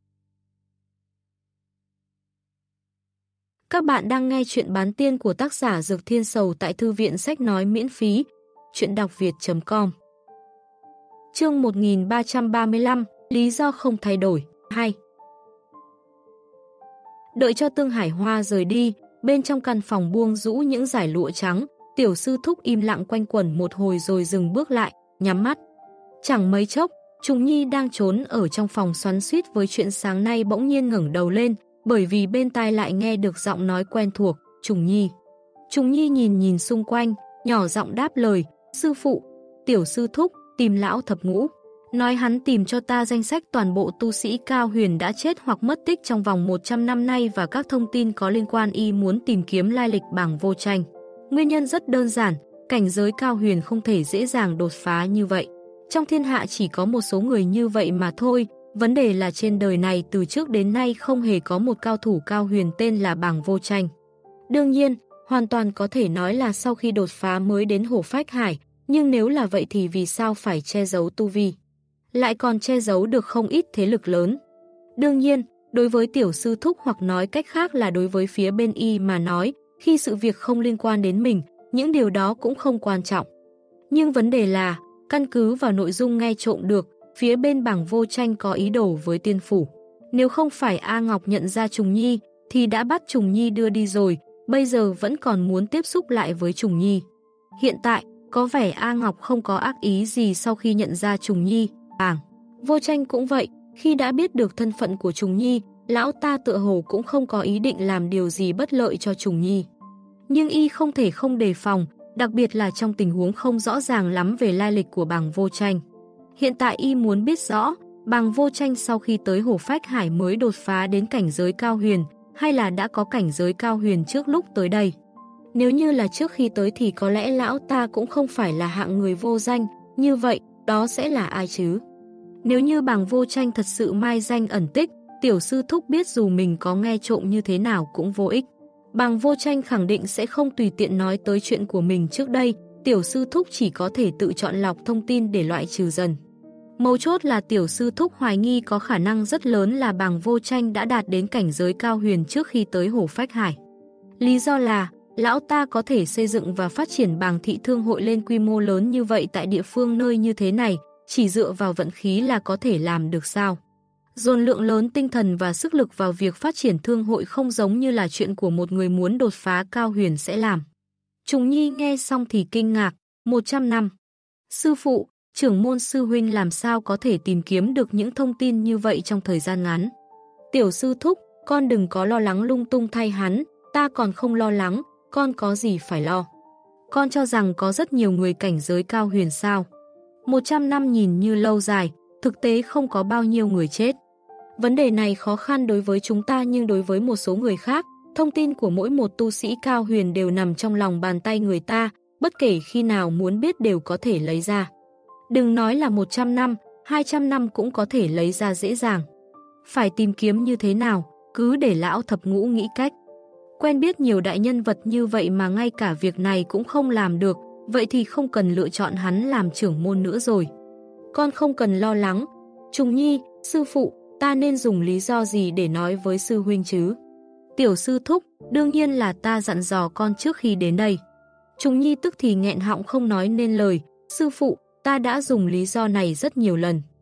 Các bạn đang nghe chuyện bán tiên của tác giả Dược Thiên Sầu tại thư viện sách nói miễn phí, chuyện đọc việt.com. Chương 1335, lý do không thay đổi, 2. Đợi cho Tương Hải Hoa rời đi, bên trong căn phòng buông rũ những dải lụa trắng, tiểu sư thúc im lặng quanh quẩn một hồi rồi dừng bước lại, nhắm mắt. Chẳng mấy chốc, Trùng Nhi đang trốn ở trong phòng xoắn xuýt với chuyện sáng nay bỗng nhiên ngẩng đầu lên, bởi vì bên tai lại nghe được giọng nói quen thuộc, Trùng Nhi. Trùng Nhi nhìn xung quanh, nhỏ giọng đáp lời, sư phụ, tiểu sư thúc, tìm lão thập ngũ. Nói hắn tìm cho ta danh sách toàn bộ tu sĩ Cao Huyền đã chết hoặc mất tích trong vòng 100 năm nay và các thông tin có liên quan y muốn tìm kiếm lai lịch Bàng Vô Tranh. Nguyên nhân rất đơn giản, cảnh giới Cao Huyền không thể dễ dàng đột phá như vậy. Trong thiên hạ chỉ có một số người như vậy mà thôi, vấn đề là trên đời này từ trước đến nay không hề có một cao thủ Cao Huyền tên là Bàng Vô Tranh. Đương nhiên, hoàn toàn có thể nói là sau khi đột phá mới đến Hổ Phách Hải, nhưng nếu là vậy thì vì sao phải che giấu tu vi? Lại còn che giấu được không ít thế lực lớn. Đương nhiên, đối với tiểu sư thúc hoặc nói cách khác là đối với phía bên y mà nói, khi sự việc không liên quan đến mình, những điều đó cũng không quan trọng. Nhưng vấn đề là, căn cứ vào nội dung nghe trộm được, phía bên Bàng Vô Tranh có ý đồ với tiên phủ. Nếu không phải A Ngọc nhận ra Trùng Nhi, thì đã bắt Trùng Nhi đưa đi rồi, bây giờ vẫn còn muốn tiếp xúc lại với Trùng Nhi. Hiện tại, có vẻ A Ngọc không có ác ý gì sau khi nhận ra Trùng Nhi. Bàng Vô Tranh cũng vậy, khi đã biết được thân phận của Trùng Nhi, lão ta tựa hồ cũng không có ý định làm điều gì bất lợi cho Trùng Nhi. Nhưng y không thể không đề phòng, đặc biệt là trong tình huống không rõ ràng lắm về lai lịch của Bàng Vô Tranh. Hiện tại y muốn biết rõ, Bàng Vô Tranh sau khi tới Hổ Phách Hải mới đột phá đến cảnh giới Cao Huyền, hay là đã có cảnh giới Cao Huyền trước lúc tới đây. Nếu như là trước khi tới thì có lẽ lão ta cũng không phải là hạng người vô danh, như vậy, đó sẽ là ai chứ? Nếu như Bàng Vô Tranh thật sự mai danh ẩn tích, tiểu sư thúc biết dù mình có nghe trộm như thế nào cũng vô ích. Bàng Vô Tranh khẳng định sẽ không tùy tiện nói tới chuyện của mình trước đây, tiểu sư thúc chỉ có thể tự chọn lọc thông tin để loại trừ dần. Mấu chốt là tiểu sư thúc hoài nghi có khả năng rất lớn là Bàng Vô Tranh đã đạt đến cảnh giới Cao Huyền trước khi tới Hổ Phách Hải. Lý do là, lão ta có thể xây dựng và phát triển Bàng thị thương hội lên quy mô lớn như vậy tại địa phương nơi như thế này, chỉ dựa vào vận khí là có thể làm được sao? Dồn lượng lớn tinh thần và sức lực vào việc phát triển thương hội không giống như là chuyện của một người muốn đột phá Cao Huyền sẽ làm. Trùng Nhi nghe xong thì kinh ngạc, 100 năm. Sư phụ, trưởng môn sư huynh làm sao có thể tìm kiếm được những thông tin như vậy trong thời gian ngắn? Tiểu sư thúc, con đừng có lo lắng lung tung thay hắn, ta còn không lo lắng, con có gì phải lo. Con cho rằng có rất nhiều người cảnh giới Cao Huyền sao? 100 năm nhìn như lâu dài, thực tế không có bao nhiêu người chết. Vấn đề này khó khăn đối với chúng ta nhưng đối với một số người khác, thông tin của mỗi một tu sĩ Cao Huyền đều nằm trong lòng bàn tay người ta, bất kể khi nào muốn biết đều có thể lấy ra. Đừng nói là 100 năm, 200 năm cũng có thể lấy ra dễ dàng. Phải tìm kiếm như thế nào, cứ để lão thập ngũ nghĩ cách. Quen biết nhiều đại nhân vật như vậy mà ngay cả việc này cũng không làm được, vậy thì không cần lựa chọn hắn làm trưởng môn nữa rồi. Con không cần lo lắng. Trùng Nhi, sư phụ, ta nên dùng lý do gì để nói với sư huynh chứ? Tiểu sư thúc, đương nhiên là ta dặn dò con trước khi đến đây. Trùng Nhi tức thì nghẹn họng không nói nên lời. Sư phụ, ta đã dùng lý do này rất nhiều lần.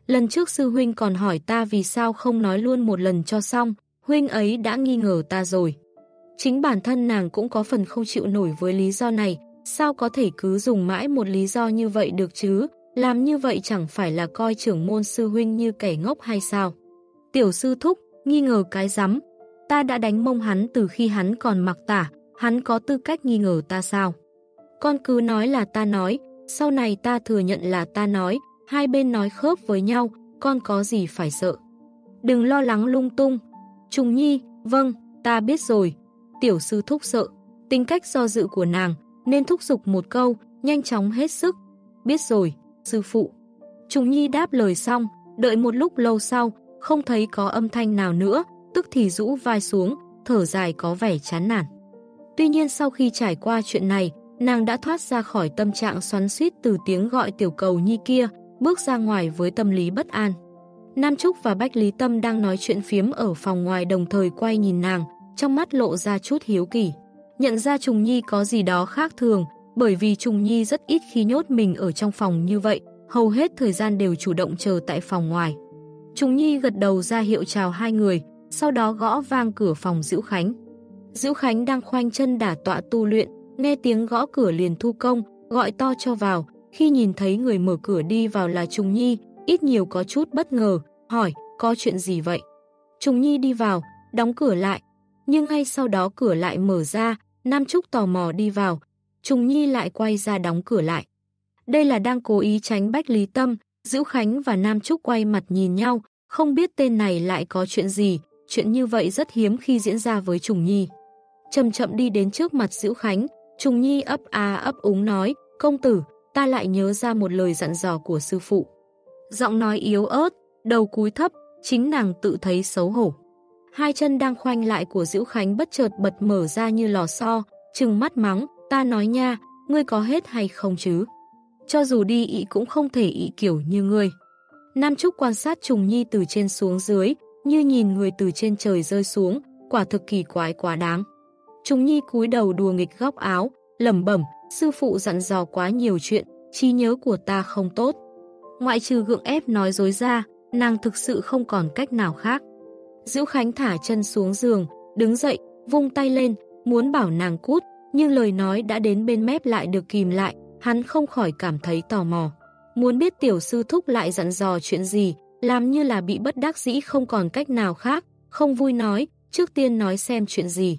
Lần trước sư huynh còn hỏi ta vì sao không nói luôn một lần cho xong, huynh ấy đã nghi ngờ ta rồi. Chính bản thân nàng cũng có phần không chịu nổi với lý do này, sao có thể cứ dùng mãi một lý do như vậy được chứ, làm như vậy chẳng phải là coi trưởng môn sư huynh như kẻ ngốc hay sao? Tiểu sư thúc, nghi ngờ cái rắm, ta đã đánh mông hắn từ khi hắn còn mặc tả, hắn có tư cách nghi ngờ ta sao? Con cứ nói là ta nói, sau này ta thừa nhận là ta nói, hai bên nói khớp với nhau, con có gì phải sợ. Đừng lo lắng lung tung. Trùng Nhi, vâng, ta biết rồi. Tiểu sư thúc sợ, tính cách do dự của nàng, nên thúc giục một câu, nhanh chóng hết sức. Biết rồi, sư phụ. Trùng Nhi đáp lời xong, đợi một lúc lâu sau, không thấy có âm thanh nào nữa, tức thì rũ vai xuống, thở dài có vẻ chán nản. Tuy nhiên sau khi trải qua chuyện này, nàng đã thoát ra khỏi tâm trạng xoắn xuýt từ tiếng gọi tiểu cầu nhi kia, bước ra ngoài với tâm lý bất an. Nam Trúc và Bách Lý Tâm đang nói chuyện phiếm ở phòng ngoài đồng thời quay nhìn nàng, trong mắt lộ ra chút hiếu kỳ. Nhận ra Trùng Nhi có gì đó khác thường, bởi vì Trùng Nhi rất ít khi nhốt mình ở trong phòng như vậy, hầu hết thời gian đều chủ động chờ tại phòng ngoài. Trùng Nhi gật đầu ra hiệu chào hai người, sau đó gõ vang cửa phòng Dữu Khánh. Dữu Khánh đang khoanh chân đả tọa tu luyện, nghe tiếng gõ cửa liền thu công, gọi to cho vào. Khi nhìn thấy người mở cửa đi vào là Trùng Nhi, ít nhiều có chút bất ngờ, hỏi, có chuyện gì vậy? Trùng Nhi đi vào, đóng cửa lại, nhưng ngay sau đó cửa lại mở ra, Nam Trúc tò mò đi vào, Trùng Nhi lại quay ra đóng cửa lại. Đây là đang cố ý tránh Bách Lý Tâm, Dữu Khánh và Nam Trúc quay mặt nhìn nhau, không biết tên này lại có chuyện gì, chuyện như vậy rất hiếm khi diễn ra với Trùng Nhi. Chậm chậm đi đến trước mặt Dữu Khánh, Trùng Nhi ấp a ấp úng nói, công tử, ta lại nhớ ra một lời dặn dò của sư phụ. Giọng nói yếu ớt, đầu cúi thấp, chính nàng tự thấy xấu hổ. Hai chân đang khoanh lại của Dữu Khánh bất chợt bật mở ra như lò xo, trừng mắt mắng, ta nói nha, ngươi có hết hay không chứ? Cho dù đi ị cũng không thể ị kiểu như ngươi. Nam Trúc quan sát Trùng Nhi từ trên xuống dưới, như nhìn người từ trên trời rơi xuống, quả thực kỳ quái quá đáng. Trùng Nhi cúi đầu đùa nghịch góc áo, lẩm bẩm, sư phụ dặn dò quá nhiều chuyện, trí nhớ của ta không tốt. Ngoại trừ gượng ép nói dối ra, nàng thực sự không còn cách nào khác. Dữu Khánh thả chân xuống giường, đứng dậy, vung tay lên, muốn bảo nàng cút, nhưng lời nói đã đến bên mép lại được kìm lại, hắn không khỏi cảm thấy tò mò. Muốn biết tiểu sư thúc lại dặn dò chuyện gì, làm như là bị bất đắc dĩ không còn cách nào khác, không vui nói, trước tiên nói xem chuyện gì.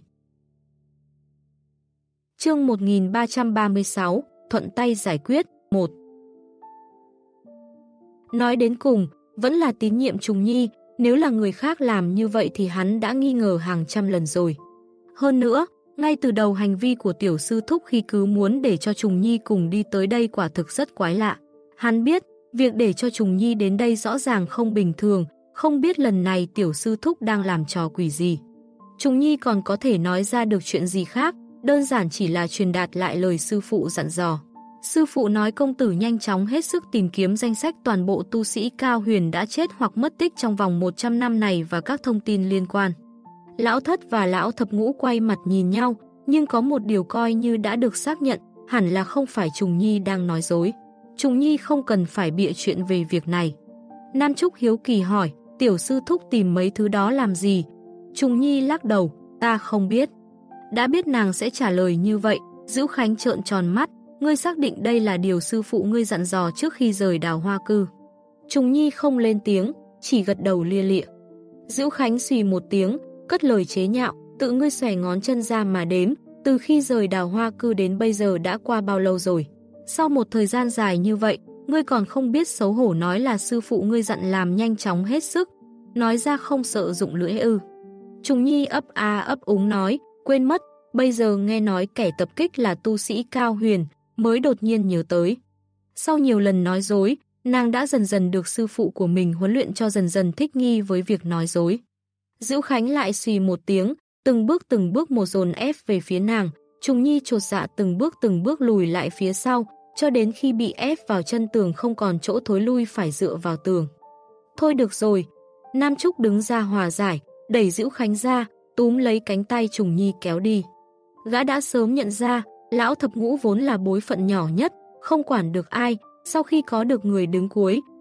Chương 1336, thuận tay giải quyết, 1. Nói đến cùng, vẫn là tín nhiệm Trùng Nhi, nếu là người khác làm như vậy thì hắn đã nghi ngờ hàng trăm lần rồi. Hơn nữa, ngay từ đầu hành vi của tiểu sư thúc khi cứ muốn để cho Trùng Nhi cùng đi tới đây quả thực rất quái lạ. Hắn biết, việc để cho Trùng Nhi đến đây rõ ràng không bình thường, không biết lần này tiểu sư thúc đang làm trò quỷ gì. Trùng Nhi còn có thể nói ra được chuyện gì khác, đơn giản chỉ là truyền đạt lại lời sư phụ dặn dò. Sư phụ nói công tử nhanh chóng hết sức tìm kiếm danh sách toàn bộ tu sĩ Cao Huyền đã chết hoặc mất tích trong vòng 100 năm này và các thông tin liên quan. Lão Thất và Lão Thập Ngũ quay mặt nhìn nhau, nhưng có một điều coi như đã được xác nhận, hẳn là không phải Trùng Nhi đang nói dối. Trùng Nhi không cần phải bịa chuyện về việc này. Nam Trúc hiếu kỳ hỏi, tiểu sư thúc tìm mấy thứ đó làm gì? Trùng Nhi lắc đầu, ta không biết. Đã biết nàng sẽ trả lời như vậy, Dữu Khánh trợn tròn mắt, ngươi xác định đây là điều sư phụ ngươi dặn dò trước khi rời Đào Hoa Cư. Trùng Nhi không lên tiếng, chỉ gật đầu lia lịa. Dữu Khánh xì một tiếng, cất lời chế nhạo, tự ngươi xòe ngón chân ra mà đếm, từ khi rời Đào Hoa Cư đến bây giờ đã qua bao lâu rồi. Sau một thời gian dài như vậy, ngươi còn không biết xấu hổ nói là sư phụ ngươi dặn làm nhanh chóng hết sức, nói ra không sợ dụng lưỡi ư. Trùng Nhi ấp a ấp úng nói, quên mất, bây giờ nghe nói kẻ tập kích là tu sĩ Cao Huyền, mới đột nhiên nhớ tới. Sau nhiều lần nói dối, nàng đã dần dần được sư phụ của mình huấn luyện cho dần dần thích nghi với việc nói dối. Dữu Khánh lại xì một tiếng, từng bước một dồn ép về phía nàng, Trùng Nhi chột dạ từng bước lùi lại phía sau, cho đến khi bị ép vào chân tường không còn chỗ thối lui phải dựa vào tường. Thôi được rồi, Nam Trúc đứng ra hòa giải, đẩy Dữu Khánh ra, túm lấy cánh tay Trùng Nhi kéo đi. Gã đã sớm nhận ra, Lão Thập Ngũ vốn là bối phận nhỏ nhất, không quản được ai, sau khi có được người đứng cuối,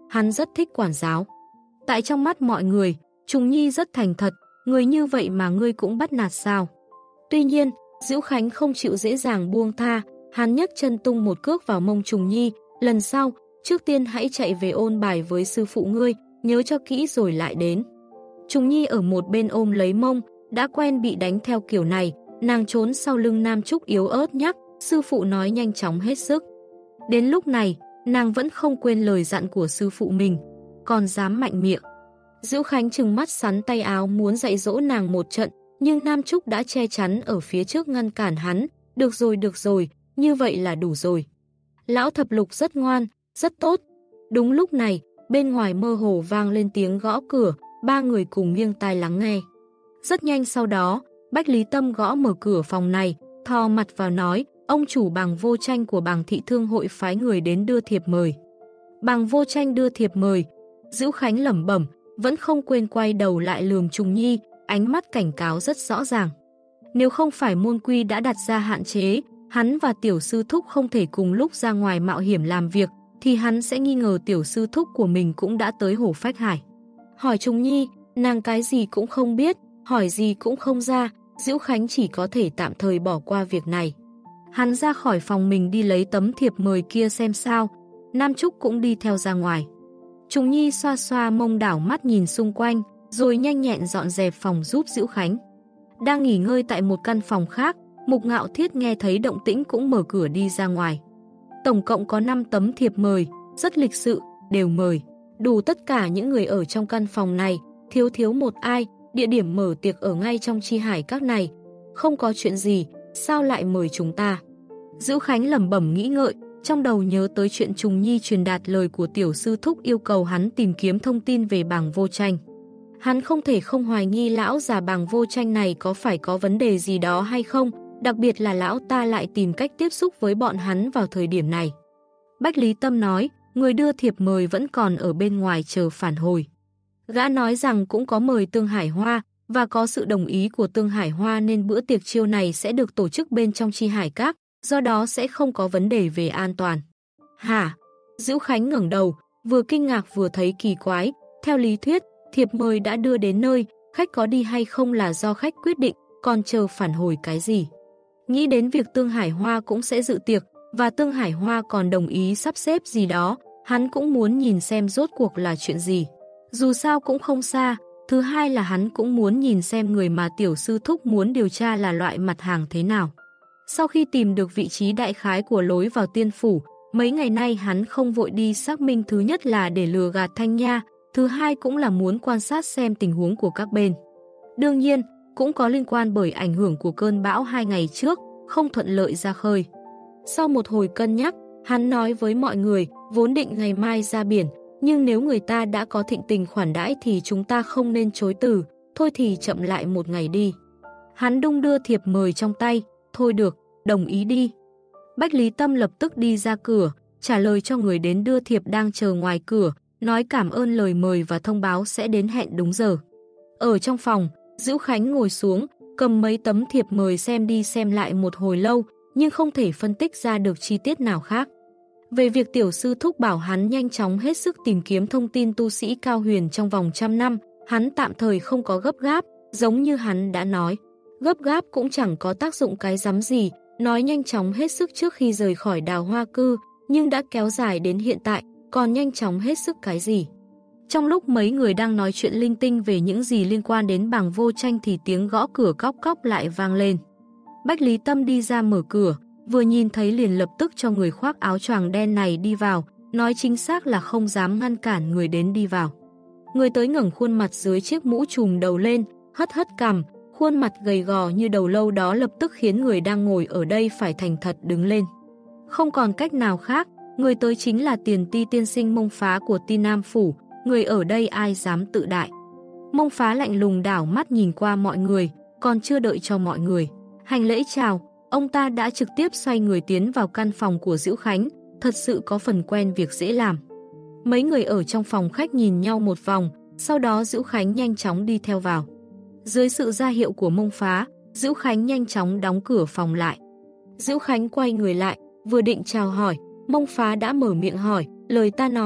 hắn rất thích quản giáo. Tại trong mắt mọi người, Trùng Nhi rất thành thật, người như vậy mà ngươi cũng bắt nạt sao? Tuy nhiên, Dữu Khánh không chịu dễ dàng buông tha, hắn nhấc chân tung một cước vào mông Trùng Nhi, lần sau, trước tiên hãy chạy về ôn bài với sư phụ ngươi, nhớ cho kỹ rồi lại đến. Trùng Nhi ở một bên ôm lấy mông, đã quen bị đánh theo kiểu này, nàng trốn sau lưng Nam Trúc yếu ớt nhắc, sư phụ nói nhanh chóng hết sức. Đến lúc này, nàng vẫn không quên lời dặn của sư phụ mình, còn dám mạnh miệng. Dữu Khánh trừng mắt sắn tay áo muốn dạy dỗ nàng một trận, nhưng Nam Trúc đã che chắn ở phía trước ngăn cản hắn. Được rồi, như vậy là đủ rồi. Lão Thập Lục rất ngoan, rất tốt. Đúng lúc này, bên ngoài mơ hồ vang lên tiếng gõ cửa, ba người cùng nghiêng tai lắng nghe. Rất nhanh sau đó, Bách Lý Tâm gõ mở cửa phòng này, thò mặt vào nói, ông chủ Bàng Vô Tranh của Bàng Thị Thương hội phái người đến đưa thiệp mời. Bàng Vô Tranh đưa thiệp mời, Dữu Khánh lẩm bẩm, vẫn không quên quay đầu lại lườm Trùng Nhi, ánh mắt cảnh cáo rất rõ ràng. Nếu không phải môn quy đã đặt ra hạn chế, hắn và tiểu sư thúc không thể cùng lúc ra ngoài mạo hiểm làm việc, thì hắn sẽ nghi ngờ tiểu sư thúc của mình cũng đã tới Hồ Phách Hải. Hỏi Trùng Nhi, nàng cái gì cũng không biết, hỏi gì cũng không ra, Dữu Khánh chỉ có thể tạm thời bỏ qua việc này. Hắn ra khỏi phòng mình đi lấy tấm thiệp mời kia xem sao, Nam Trúc cũng đi theo ra ngoài. Trùng Nhi xoa xoa mông đảo mắt nhìn xung quanh, rồi nhanh nhẹn dọn dẹp phòng giúp Dữu Khánh. Đang nghỉ ngơi tại một căn phòng khác, Mục Ngạo Thiết nghe thấy động tĩnh cũng mở cửa đi ra ngoài. Tổng cộng có 5 tấm thiệp mời, rất lịch sự, đều mời. Đủ tất cả những người ở trong căn phòng này, thiếu một ai, địa điểm mở tiệc ở ngay trong Chi Hải Các này. Không có chuyện gì, sao lại mời chúng ta? Dữu Khánh lẩm bẩm nghĩ ngợi, trong đầu nhớ tới chuyện Trùng Nhi truyền đạt lời của tiểu sư thúc yêu cầu hắn tìm kiếm thông tin về Bàng Vô Tranh. Hắn không thể không hoài nghi lão già Bàng Vô Tranh này có phải có vấn đề gì đó hay không, đặc biệt là lão ta lại tìm cách tiếp xúc với bọn hắn vào thời điểm này. Bách Lý Tâm nói, người đưa thiệp mời vẫn còn ở bên ngoài chờ phản hồi. Gã nói rằng cũng có mời Tương Hải Hoa, và có sự đồng ý của Tương Hải Hoa nên bữa tiệc chiêu này sẽ được tổ chức bên trong Chi Hải Các, do đó sẽ không có vấn đề về an toàn. Hả? Dữu Khánh ngẩng đầu, vừa kinh ngạc vừa thấy kỳ quái. Theo lý thuyết, thiệp mời đã đưa đến nơi, khách có đi hay không là do khách quyết định, còn chờ phản hồi cái gì. Nghĩ đến việc Tương Hải Hoa cũng sẽ dự tiệc, và Tương Hải Hoa còn đồng ý sắp xếp gì đó, hắn cũng muốn nhìn xem rốt cuộc là chuyện gì. Dù sao cũng không xa, thứ hai là hắn cũng muốn nhìn xem người mà tiểu sư thúc muốn điều tra là loại mặt hàng thế nào. Sau khi tìm được vị trí đại khái của lối vào tiên phủ, mấy ngày nay hắn không vội đi xác minh, thứ nhất là để lừa gạt Thanh Nha, thứ hai cũng là muốn quan sát xem tình huống của các bên. Đương nhiên, cũng có liên quan bởi ảnh hưởng của cơn bão 2 ngày trước, không thuận lợi ra khơi. Sau một hồi cân nhắc, hắn nói với mọi người, vốn định ngày mai ra biển, nhưng nếu người ta đã có thịnh tình khoản đãi thì chúng ta không nên chối từ, thôi thì chậm lại một ngày đi. Hắn đung đưa thiệp mời trong tay, thôi được, đồng ý đi. Bách Lý Tâm lập tức đi ra cửa, trả lời cho người đến đưa thiệp đang chờ ngoài cửa, nói cảm ơn lời mời và thông báo sẽ đến hẹn đúng giờ. Ở trong phòng, Dữu Khánh ngồi xuống, cầm mấy tấm thiệp mời xem đi xem lại một hồi lâu, nhưng không thể phân tích ra được chi tiết nào khác. Về việc tiểu sư thúc bảo hắn nhanh chóng hết sức tìm kiếm thông tin tu sĩ Cao Huyền trong vòng 100 năm, hắn tạm thời không có gấp gáp, giống như hắn đã nói. Gấp gáp cũng chẳng có tác dụng cái rắm gì, nói nhanh chóng hết sức trước khi rời khỏi Đào Hoa Cư, nhưng đã kéo dài đến hiện tại, còn nhanh chóng hết sức cái gì. Trong lúc mấy người đang nói chuyện linh tinh về những gì liên quan đến Bàng Vô Tranh thì tiếng gõ cửa cóc cóc lại vang lên. Bách Lý Tâm đi ra mở cửa, vừa nhìn thấy liền lập tức cho người khoác áo choàng đen này đi vào, nói chính xác là không dám ngăn cản người đến đi vào. Người tới ngẩng khuôn mặt dưới chiếc mũ trùm đầu lên, hất hất cằm, khuôn mặt gầy gò như đầu lâu đó lập tức khiến người đang ngồi ở đây phải thành thật đứng lên. Không còn cách nào khác, người tới chính là Tiền Ti tiên sinh Mông Phá của Ti Nam Phủ, người ở đây ai dám tự đại. Mông Phá lạnh lùng đảo mắt nhìn qua mọi người, còn chưa đợi cho mọi người hành lễ chào, ông ta đã trực tiếp xoay người tiến vào căn phòng của Dữu Khánh, thật sự có phần quen việc dễ làm. Mấy người ở trong phòng khách nhìn nhau một vòng, sau đó Dữu Khánh nhanh chóng đi theo vào. Dưới sự ra hiệu của Mông Phá, Dữu Khánh nhanh chóng đóng cửa phòng lại. Dữu Khánh quay người lại, vừa định chào hỏi, Mông Phá đã mở miệng hỏi, lời ta nói,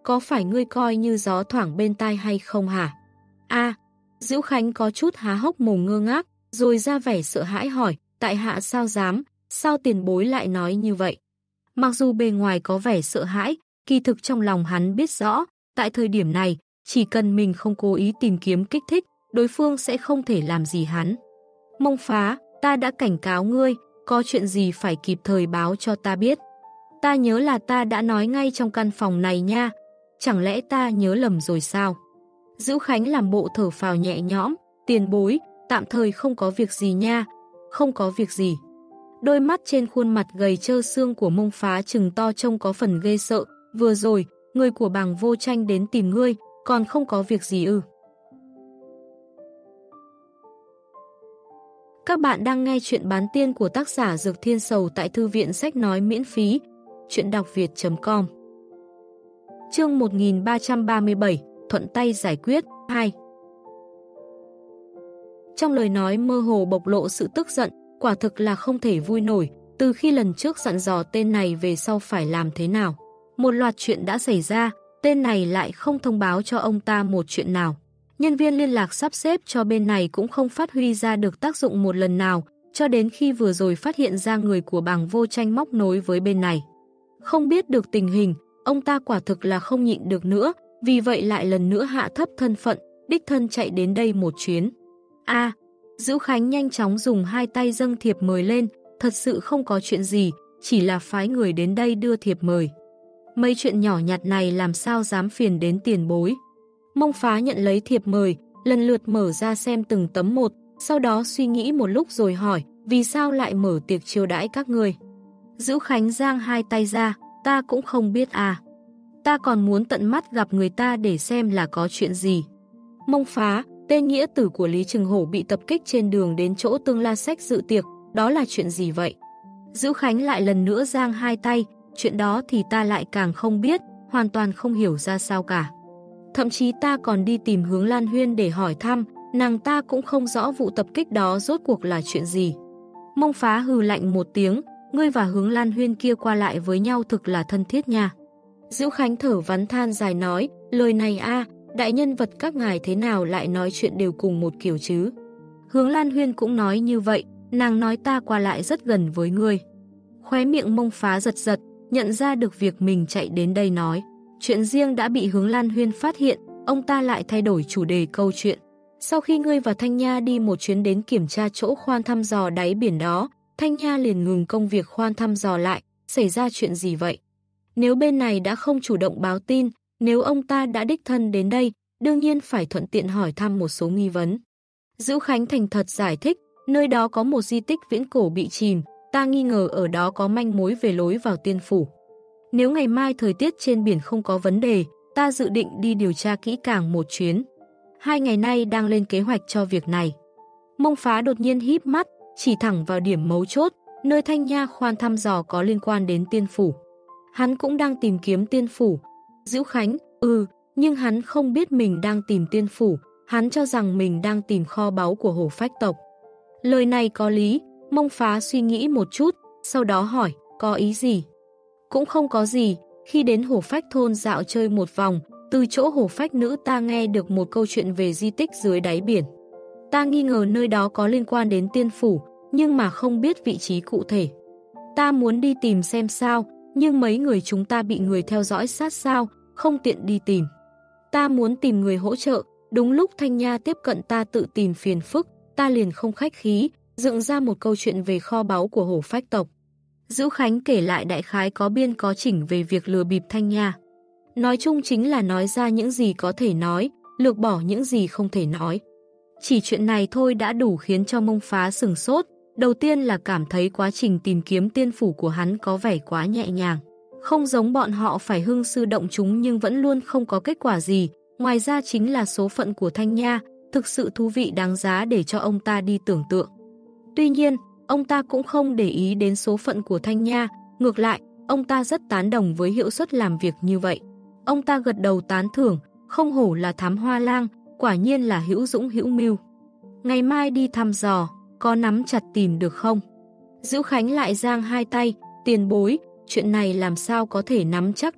có phải ngươi coi như gió thoảng bên tai hay không hả? Dữu Khánh có chút há hốc mồm ngơ ngác, rồi ra vẻ sợ hãi hỏi, tại hạ sao dám, sao tiền bối lại nói như vậy? Mặc dù bề ngoài có vẻ sợ hãi, kỳ thực trong lòng hắn biết rõ, tại thời điểm này, chỉ cần mình không cố ý tìm kiếm kích thích, đối phương sẽ không thể làm gì hắn. Mông Phá, ta đã cảnh cáo ngươi, có chuyện gì phải kịp thời báo cho ta biết. Ta nhớ là ta đã nói ngay trong căn phòng này nha, chẳng lẽ ta nhớ lầm rồi sao? Dữu Khánh làm bộ thở phào nhẹ nhõm, tiền bối, tạm thời không có việc gì nha, không có việc gì. Đôi mắt trên khuôn mặt gầy trơ xương của Mông Phá trừng to trông có phần ghê sợ, vừa rồi, người của Bàng Vô Tranh đến tìm ngươi, còn không có việc gì ư? Các bạn đang nghe chuyện bán tiên của tác giả Dược Thiên Sầu tại thư viện sách nói miễn phí, chuyện đọc việt.com. Chương 1337, thuận tay giải quyết, 2. Trong lời nói mơ hồ bộc lộ sự tức giận, quả thực là không thể vui nổi, từ khi lần trước dặn dò tên này về sau phải làm thế nào. Một loạt chuyện đã xảy ra, tên này lại không thông báo cho ông ta một chuyện nào. Nhân viên liên lạc sắp xếp cho bên này cũng không phát huy ra được tác dụng một lần nào, cho đến khi vừa rồi phát hiện ra người của Bàng Vô Tranh móc nối với bên này. Không biết được tình hình, ông ta quả thực là không nhịn được nữa, vì vậy lại lần nữa hạ thấp thân phận, đích thân chạy đến đây một chuyến. Dữu Khánh nhanh chóng dùng hai tay dâng thiệp mời lên, thật sự không có chuyện gì, chỉ là phái người đến đây đưa thiệp mời. Mấy chuyện nhỏ nhặt này làm sao dám phiền đến tiền bối. Mông Phá nhận lấy thiệp mời, lần lượt mở ra xem từng tấm một, sau đó suy nghĩ một lúc rồi hỏi, vì sao lại mở tiệc chiêu đãi các người? Dữu Khánh giang hai tay ra, ta cũng không biết ta còn muốn tận mắt gặp người ta để xem là có chuyện gì. Mông Phá, tên nghĩa tử của Lý Trừng Hổ bị tập kích trên đường đến chỗ Tương La Sách dự tiệc, đó là chuyện gì vậy? Dữu Khánh lại lần nữa giang hai tay, chuyện đó thì ta lại càng không biết, hoàn toàn không hiểu ra sao cả. Thậm chí ta còn đi tìm Hướng Lan Huyên để hỏi thăm, nàng ta cũng không rõ vụ tập kích đó rốt cuộc là chuyện gì. Mông Phá hừ lạnh một tiếng, ngươi và Hướng Lan Huyên kia qua lại với nhau thực là thân thiết nha. Dữu Khánh thở vắn than dài nói, lời này đại nhân vật các ngài thế nào lại nói chuyện đều cùng một kiểu chứ? Hướng Lan Huyên cũng nói như vậy, nàng nói ta qua lại rất gần với ngươi. Khóe miệng Mông Phá giật giật, nhận ra được việc mình chạy đến đây nói. Chuyện riêng đã bị Hướng Lan Huyên phát hiện, ông ta lại thay đổi chủ đề câu chuyện. Sau khi ngươi và Thanh Nha đi một chuyến đến kiểm tra chỗ khoan thăm dò đáy biển đó, Thanh Nha liền ngừng công việc khoan thăm dò lại, xảy ra chuyện gì vậy? Nếu bên này đã không chủ động báo tin, nếu ông ta đã đích thân đến đây, đương nhiên phải thuận tiện hỏi thăm một số nghi vấn. Dữu Khánh thành thật giải thích, nơi đó có một di tích viễn cổ bị chìm, ta nghi ngờ ở đó có manh mối về lối vào tiên phủ. Nếu ngày mai thời tiết trên biển không có vấn đề, ta dự định đi điều tra kỹ càng một chuyến. 2 ngày nay đang lên kế hoạch cho việc này. Mông Phá đột nhiên híp mắt, chỉ thẳng vào điểm mấu chốt, nơi Thanh Nha khoan thăm dò có liên quan đến tiên phủ. Hắn cũng đang tìm kiếm tiên phủ. Dữu Khánh, nhưng hắn không biết mình đang tìm tiên phủ, hắn cho rằng mình đang tìm kho báu của Hổ Phách tộc. Lời này có lý, Mông Phá suy nghĩ một chút, sau đó hỏi, có ý gì? Cũng không có gì, khi đến Hổ Phách thôn dạo chơi một vòng, từ chỗ Hổ Phách nữ ta nghe được một câu chuyện về di tích dưới đáy biển. Ta nghi ngờ nơi đó có liên quan đến tiên phủ, nhưng mà không biết vị trí cụ thể. Ta muốn đi tìm xem sao, nhưng mấy người chúng ta bị người theo dõi sát sao, không tiện đi tìm. Ta muốn tìm người hỗ trợ, đúng lúc Thanh Nha tiếp cận ta tự tìm phiền phức, ta liền không khách khí, dựng ra một câu chuyện về kho báu của Hổ Phách tộc. Dữu Khánh kể lại đại khái có biên có chỉnh về việc lừa bịp Thanh Nha. Nói chung chính là nói ra những gì có thể nói, lược bỏ những gì không thể nói. Chỉ chuyện này thôi đã đủ khiến cho Mông Phá sửng sốt. Đầu tiên là cảm thấy quá trình tìm kiếm tiên phủ của hắn có vẻ quá nhẹ nhàng. Không giống bọn họ phải hưng sư động chúng nhưng vẫn luôn không có kết quả gì. Ngoài ra chính là số phận của Thanh Nha, thực sự thú vị đáng giá để cho ông ta đi tưởng tượng. Tuy nhiên, ông ta cũng không để ý đến số phận của Thanh Nha. Ngược lại, ông ta rất tán đồng với hiệu suất làm việc như vậy. Ông ta gật đầu tán thưởng, không hổ là thám hoa lang, quả nhiên là hữu dũng hữu mưu. Ngày mai đi thăm dò, có nắm chặt tìm được không? Dữu Khánh lại giang hai tay, tiền bối, chuyện này làm sao có thể nắm chắc được,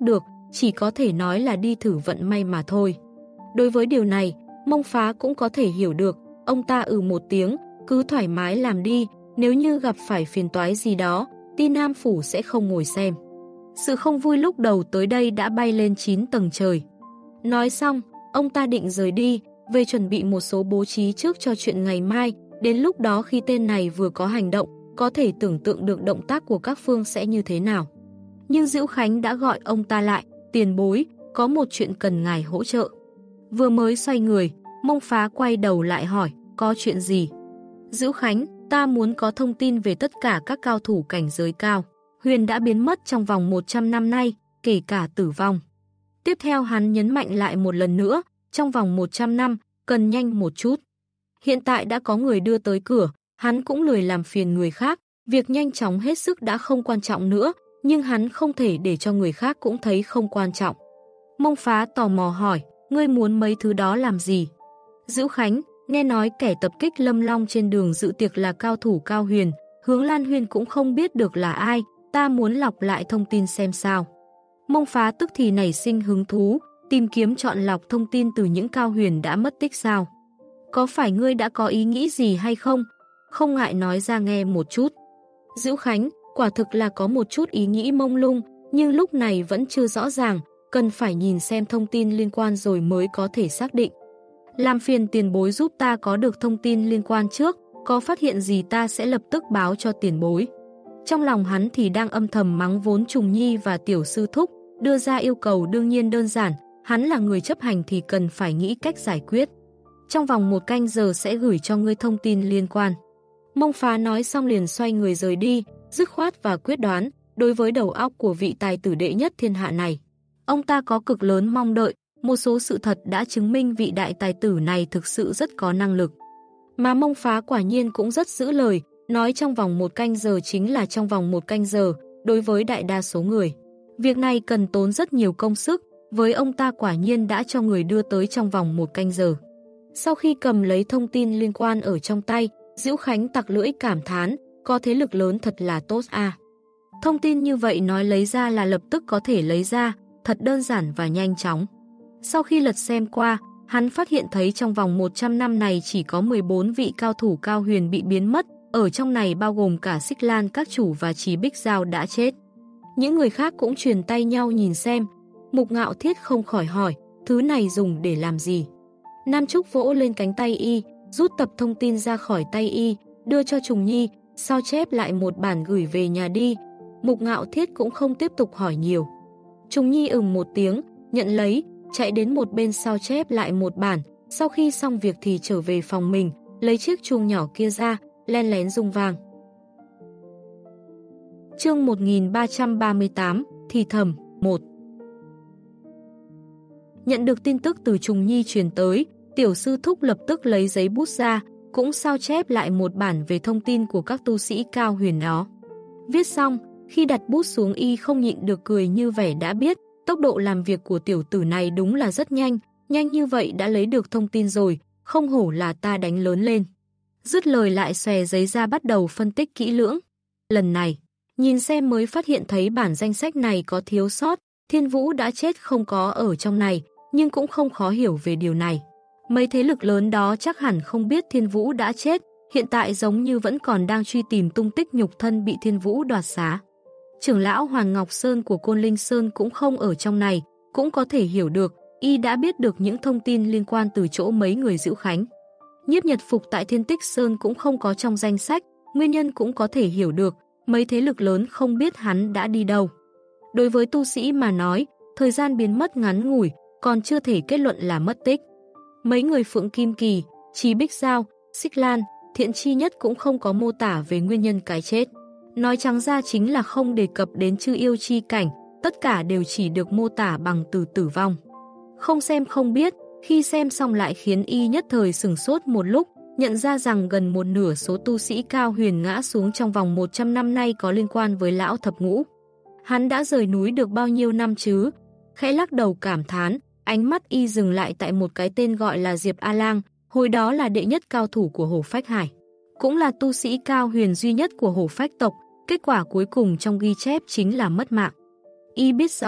chỉ có thể nói là đi thử vận may mà thôi. Đối với điều này, Mông Phá cũng có thể hiểu được, ông ta một tiếng, cứ thoải mái làm đi, nếu như gặp phải phiền toái gì đó, Ti Nam Phủ sẽ không ngồi xem. Sự không vui lúc đầu tới đây đã bay lên 9 tầng trời. Nói xong, ông ta định rời đi, về chuẩn bị một số bố trí trước cho chuyện ngày mai, đến lúc đó khi tên này vừa có hành động, có thể tưởng tượng được động tác của các phương sẽ như thế nào. Nhưng Diễu Khánh đã gọi ông ta lại, tiền bối, có một chuyện cần ngài hỗ trợ. Vừa mới xoay người, Mông Phá quay đầu lại hỏi, có chuyện gì? Diễu Khánh, ta muốn có thông tin về tất cả các cao thủ cảnh giới cao. Huyền đã biến mất trong vòng 100 năm nay, kể cả tử vong. Tiếp theo hắn nhấn mạnh lại một lần nữa, trong vòng 100 năm, cần nhanh một chút. Hiện tại đã có người đưa tới cửa, hắn cũng lười làm phiền người khác, việc nhanh chóng hết sức đã không quan trọng nữa, nhưng hắn không thể để cho người khác cũng thấy không quan trọng. Mông Phá tò mò hỏi, ngươi muốn mấy thứ đó làm gì? Diễu Khánh, nghe nói kẻ tập kích Lâm Long trên đường dự tiệc là cao thủ Cao Huyền, Hướng Lan Huyên cũng không biết được là ai, ta muốn lọc lại thông tin xem sao. Mông Phá tức thì nảy sinh hứng thú, tìm kiếm chọn lọc thông tin từ những Cao Huyền đã mất tích sao. Có phải ngươi đã có ý nghĩ gì hay không? Không ngại nói ra nghe một chút. Diễu Khánh, quả thực là có một chút ý nghĩ mông lung, nhưng lúc này vẫn chưa rõ ràng, cần phải nhìn xem thông tin liên quan rồi mới có thể xác định. Làm phiền tiền bối giúp ta có được thông tin liên quan trước, có phát hiện gì ta sẽ lập tức báo cho tiền bối. Trong lòng hắn thì đang âm thầm mắng vốn Trùng Nhi và Tiểu Sư Thúc, đưa ra yêu cầu đương nhiên đơn giản, hắn là người chấp hành thì cần phải nghĩ cách giải quyết. Trong vòng 1 canh giờ sẽ gửi cho ngươi thông tin liên quan. Mông Phá nói xong liền xoay người rời đi, dứt khoát và quyết đoán, đối với đầu óc của vị tài tử đệ nhất thiên hạ này. Ông ta có cực lớn mong đợi, một số sự thật đã chứng minh vị đại tài tử này thực sự rất có năng lực. Mà Mông Phá quả nhiên cũng rất giữ lời, nói trong vòng 1 canh giờ chính là trong vòng 1 canh giờ, đối với đại đa số người. Việc này cần tốn rất nhiều công sức, với ông ta quả nhiên đã cho người đưa tới trong vòng 1 canh giờ. Sau khi cầm lấy thông tin liên quan ở trong tay, Diễu Khánh tặc lưỡi cảm thán, có thế lực lớn thật là tốt à. Thông tin như vậy nói lấy ra là lập tức có thể lấy ra, thật đơn giản và nhanh chóng. Sau khi lật xem qua, hắn phát hiện thấy trong vòng 100 năm này chỉ có 14 vị cao thủ Cao Huyền bị biến mất, ở trong này bao gồm cả Xích Lan các chủ và Trì Bích Giao đã chết. Những người khác cũng truyền tay nhau nhìn xem. Mục Ngạo Thiết không khỏi hỏi, thứ này dùng để làm gì? Nam Trúc vỗ lên cánh tay y, rút tập thông tin ra khỏi tay y, đưa cho Trùng Nhi, sao chép lại một bản gửi về nhà đi. Mục Ngạo Thiết cũng không tiếp tục hỏi nhiều. Trùng Nhi một tiếng, nhận lấy, chạy đến một bên sao chép lại một bản, sau khi xong việc thì trở về phòng mình, lấy chiếc chuông nhỏ kia ra, len lén rung vang. Chương 1338, thì thầm, 1. Nhận được tin tức từ Trùng Nhi truyền tới, Tiểu Sư Thúc lập tức lấy giấy bút ra, cũng sao chép lại một bản về thông tin của các tu sĩ Cao Huyền đó. Viết xong, khi đặt bút xuống y không nhịn được cười như vẻ đã biết, tốc độ làm việc của tiểu tử này đúng là rất nhanh, nhanh như vậy đã lấy được thông tin rồi, không hổ là ta đánh lớn lên. Dứt lời lại xòe giấy ra bắt đầu phân tích kỹ lưỡng. Lần này, nhìn xem mới phát hiện thấy bản danh sách này có thiếu sót, Thiên Vũ đã chết không có ở trong này, nhưng cũng không khó hiểu về điều này. Mấy thế lực lớn đó chắc hẳn không biết Thiên Vũ đã chết, hiện tại giống như vẫn còn đang truy tìm tung tích nhục thân bị Thiên Vũ đoạt xá. Trưởng lão Hoàn Ngọc Sơn của Côn Linh Sơn cũng không ở trong này, cũng có thể hiểu được, y đã biết được những thông tin liên quan từ chỗ mấy người Diễu Khánh. Nhiếp Nhật Phục tại Thiên Tích Sơn cũng không có trong danh sách, nguyên nhân cũng có thể hiểu được, mấy thế lực lớn không biết hắn đã đi đâu. Đối với tu sĩ mà nói, thời gian biến mất ngắn ngủi, còn chưa thể kết luận là mất tích. Mấy người Phượng Kim Kỳ, Trì Bích Giao, Xích Lan, Thiện Chi Nhất cũng không có mô tả về nguyên nhân cái chết. Nói trắng ra chính là không đề cập đến chư yêu chi cảnh, tất cả đều chỉ được mô tả bằng từ tử vong. Không xem không biết, khi xem xong lại khiến y nhất thời sửng sốt một lúc, nhận ra rằng gần một nửa số tu sĩ Cao Huyền ngã xuống trong vòng 100 năm nay có liên quan với lão thập ngũ. Hắn đã rời núi được bao nhiêu năm chứ? Khẽ lắc đầu cảm thán, ánh mắt y dừng lại tại một cái tên gọi là Diệp A-Lang, hồi đó là đệ nhất cao thủ của Hổ Phách Hải. Cũng là tu sĩ Cao Huyền duy nhất của Hổ Phách tộc, kết quả cuối cùng trong ghi chép chính là mất mạng. Y biết rõ,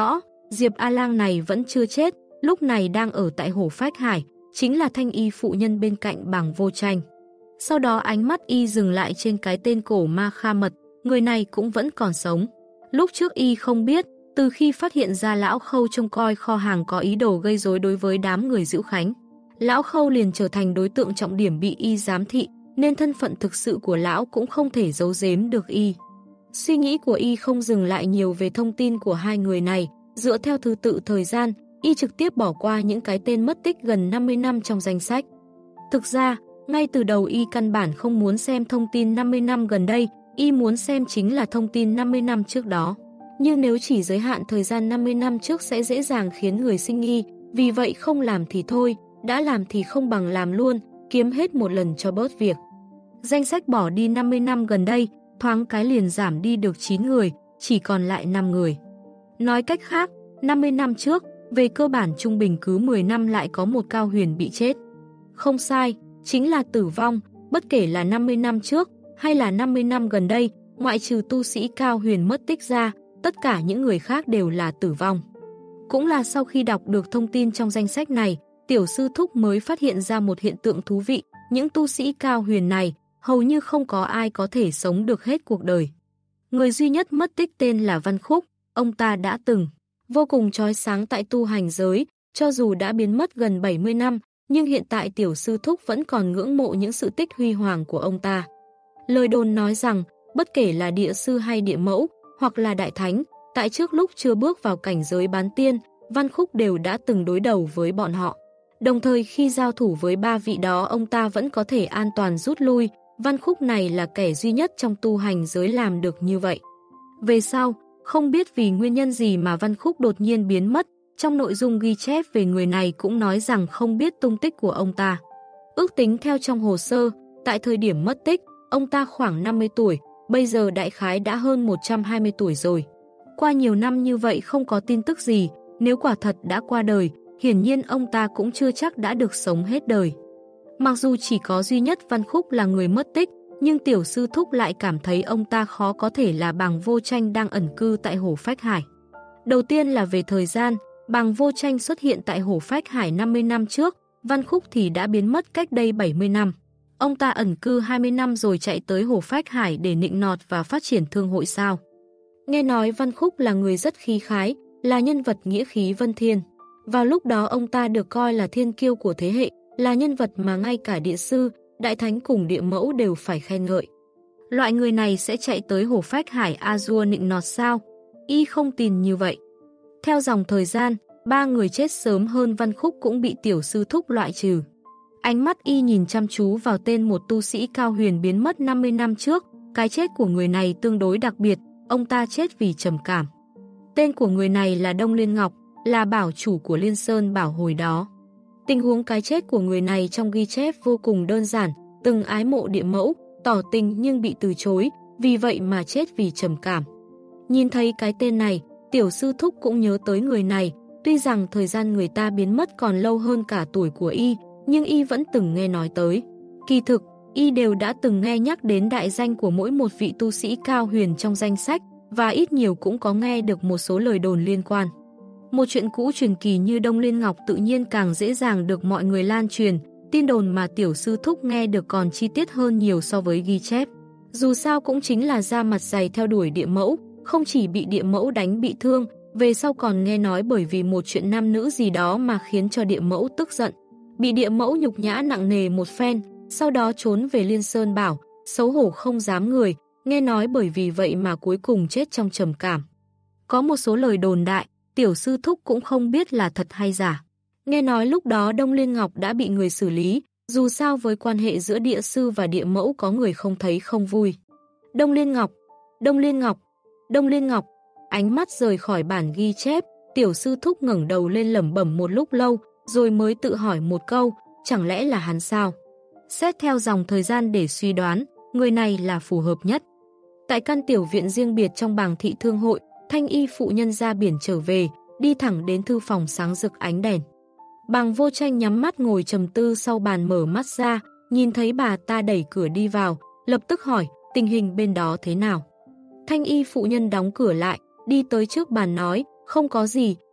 Diệp A-lang này vẫn chưa chết, lúc này đang ở tại Hổ Phách Hải, chính là thanh y phụ nhân bên cạnh Bàng Vô Tranh. Sau đó ánh mắt y dừng lại trên cái tên cổ ma Kha Mật, người này cũng vẫn còn sống. Lúc trước y không biết, từ khi phát hiện ra Lão Khâu trông coi kho hàng có ý đồ gây rối đối với đám người Dữu Khánh, Lão Khâu liền trở thành đối tượng trọng điểm bị y giám thị, nên thân phận thực sự của Lão cũng không thể giấu giếm được y. Suy nghĩ của y không dừng lại nhiều về thông tin của hai người này, dựa theo thứ tự thời gian, y trực tiếp bỏ qua những cái tên mất tích gần 50 năm trong danh sách. Thực ra, ngay từ đầu y căn bản không muốn xem thông tin 50 năm gần đây, y muốn xem chính là thông tin 50 năm trước đó. Nhưng nếu chỉ giới hạn thời gian 50 năm trước sẽ dễ dàng khiến người sinh nghi, vì vậy không làm thì thôi, đã làm thì không bằng làm luôn, kiếm hết một lần cho bớt việc. Danh sách bỏ đi 50 năm gần đây, thoáng cái liền giảm đi được 9 người, chỉ còn lại 5 người. Nói cách khác, 50 năm trước, về cơ bản trung bình cứ 10 năm lại có một Cao Huyền bị chết. Không sai, chính là tử vong, bất kể là 50 năm trước hay là 50 năm gần đây, ngoại trừ tu sĩ Cao Huyền mất tích ra, tất cả những người khác đều là tử vong. Cũng là sau khi đọc được thông tin trong danh sách này, Tiểu Sư Thúc mới phát hiện ra một hiện tượng thú vị, những tu sĩ Cao Huyền này, hầu như không có ai có thể sống được hết cuộc đời. Người duy nhất mất tích tên là Văn Khúc, ông ta đã từng vô cùng chói sáng tại tu hành giới, cho dù đã biến mất gần 70 năm, nhưng hiện tại Tiểu Sư Thúc vẫn còn ngưỡng mộ những sự tích huy hoàng của ông ta. Lời đồn nói rằng, bất kể là địa sư hay địa mẫu, hoặc là đại thánh, tại trước lúc chưa bước vào cảnh giới bán tiên, Văn Khúc đều đã từng đối đầu với bọn họ. Đồng thời khi giao thủ với ba vị đó ông ta vẫn có thể an toàn rút lui, Văn Khúc này là kẻ duy nhất trong tu hành giới làm được như vậy. Về sau, không biết vì nguyên nhân gì mà Văn Khúc đột nhiên biến mất, trong nội dung ghi chép về người này cũng nói rằng không biết tung tích của ông ta. Ước tính theo trong hồ sơ, tại thời điểm mất tích, ông ta khoảng 50 tuổi, bây giờ đại khái đã hơn 120 tuổi rồi. Qua nhiều năm như vậy không có tin tức gì, nếu quả thật đã qua đời, hiển nhiên ông ta cũng chưa chắc đã được sống hết đời. Mặc dù chỉ có duy nhất Văn Khúc là người mất tích, nhưng Tiểu Sư Thúc lại cảm thấy ông ta khó có thể là Bàng Vô Tranh đang ẩn cư tại Hổ Phách Hải. Đầu tiên là về thời gian, Bàng Vô Tranh xuất hiện tại Hổ Phách Hải 50 năm trước, Văn Khúc thì đã biến mất cách đây 70 năm. Ông ta ẩn cư 20 năm rồi chạy tới Hổ Phách Hải để nịnh nọt và phát triển thương hội sao. Nghe nói Văn Khúc là người rất khí khái, là nhân vật nghĩa khí vân thiên. Vào lúc đó ông ta được coi là thiên kiêu của thế hệ, là nhân vật mà ngay cả địa sư, đại thánh cùng địa mẫu đều phải khen ngợi. Loại người này sẽ chạy tới Hổ Phách Hải Azure nịnh nọt sao? Y không tin như vậy. Theo dòng thời gian, ba người chết sớm hơn Văn Khúc cũng bị Tiểu Sư Thúc loại trừ. Ánh mắt y nhìn chăm chú vào tên một tu sĩ Cao Huyền biến mất 50 năm trước, cái chết của người này tương đối đặc biệt, ông ta chết vì trầm cảm. Tên của người này là Đông Liên Ngọc, là bảo chủ của Liên Sơn Bảo hồi đó. Tình huống cái chết của người này trong ghi chép vô cùng đơn giản, từng ái mộ địa mẫu, tỏ tình nhưng bị từ chối, vì vậy mà chết vì trầm cảm. Nhìn thấy cái tên này, Tiểu Sư Thúc cũng nhớ tới người này, tuy rằng thời gian người ta biến mất còn lâu hơn cả tuổi của y, nhưng y vẫn từng nghe nói tới. Kỳ thực, y đều đã từng nghe nhắc đến đại danh của mỗi một vị tu sĩ Cao Huyền trong danh sách, và ít nhiều cũng có nghe được một số lời đồn liên quan. Một chuyện cũ truyền kỳ như Đông Liên Ngọc tự nhiên càng dễ dàng được mọi người lan truyền, tin đồn mà Tiểu Sư Thúc nghe được còn chi tiết hơn nhiều so với ghi chép. Dù sao cũng chính là ra mặt dày theo đuổi địa mẫu, không chỉ bị địa mẫu đánh bị thương, về sau còn nghe nói bởi vì một chuyện nam nữ gì đó mà khiến cho địa mẫu tức giận. Bị địa mẫu nhục nhã nặng nề một phen, sau đó trốn về Liên Sơn Bảo, xấu hổ không dám người, nghe nói bởi vì vậy mà cuối cùng chết trong trầm cảm. Có một số lời đồn đại, Tiểu Sư Thúc cũng không biết là thật hay giả. Nghe nói lúc đó Đông Liên Ngọc đã bị người xử lý, dù sao với quan hệ giữa địa sư và địa mẫu có người không thấy không vui. Đông Liên Ngọc, Đông Liên Ngọc, Đông Liên Ngọc, ánh mắt rời khỏi bản ghi chép, Tiểu Sư Thúc ngẩng đầu lên lẩm bẩm một lúc lâu, rồi mới tự hỏi một câu, chẳng lẽ là hắn sao? Xét theo dòng thời gian để suy đoán, người này là phù hợp nhất. Tại căn tiểu viện riêng biệt trong Bàng Thị Thương Hội, thanh y phụ nhân ra biển trở về, đi thẳng đến thư phòng sáng rực ánh đèn. Bàng Vô Tranh nhắm mắt ngồi trầm tư sau bàn mở mắt ra, nhìn thấy bà ta đẩy cửa đi vào, lập tức hỏi, tình hình bên đó thế nào? Thanh y phụ nhân đóng cửa lại, đi tới trước bàn nói, không có gì,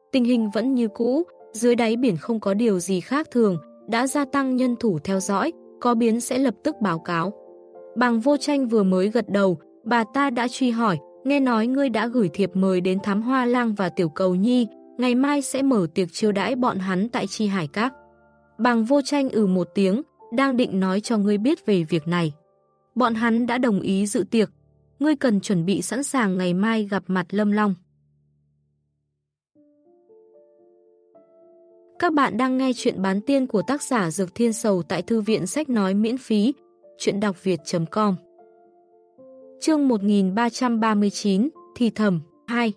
Tình hình vẫn như cũ, dưới đáy biển không có điều gì khác thường, đã gia tăng nhân thủ theo dõi, có biến sẽ lập tức báo cáo. Bàng Vô Tranh vừa mới gật đầu, bà ta đã truy hỏi, nghe nói ngươi đã gửi thiệp mời đến Thám Hoa Lang và Tiểu Cầu Nhi, ngày mai sẽ mở tiệc chiêu đãi bọn hắn tại Chi Hải Các. Bàng Vô Tranh một tiếng, đang định nói cho ngươi biết về việc này. Bọn hắn đã đồng ý dự tiệc, ngươi cần chuẩn bị sẵn sàng ngày mai gặp mặt Lâm Long. Các bạn đang nghe chuyện bán tiên của tác giả Dược Thiên Sầu tại Thư viện Sách Nói miễn phí, chuyện đọc việt.com. Chương 1339, Thì thầm, 2.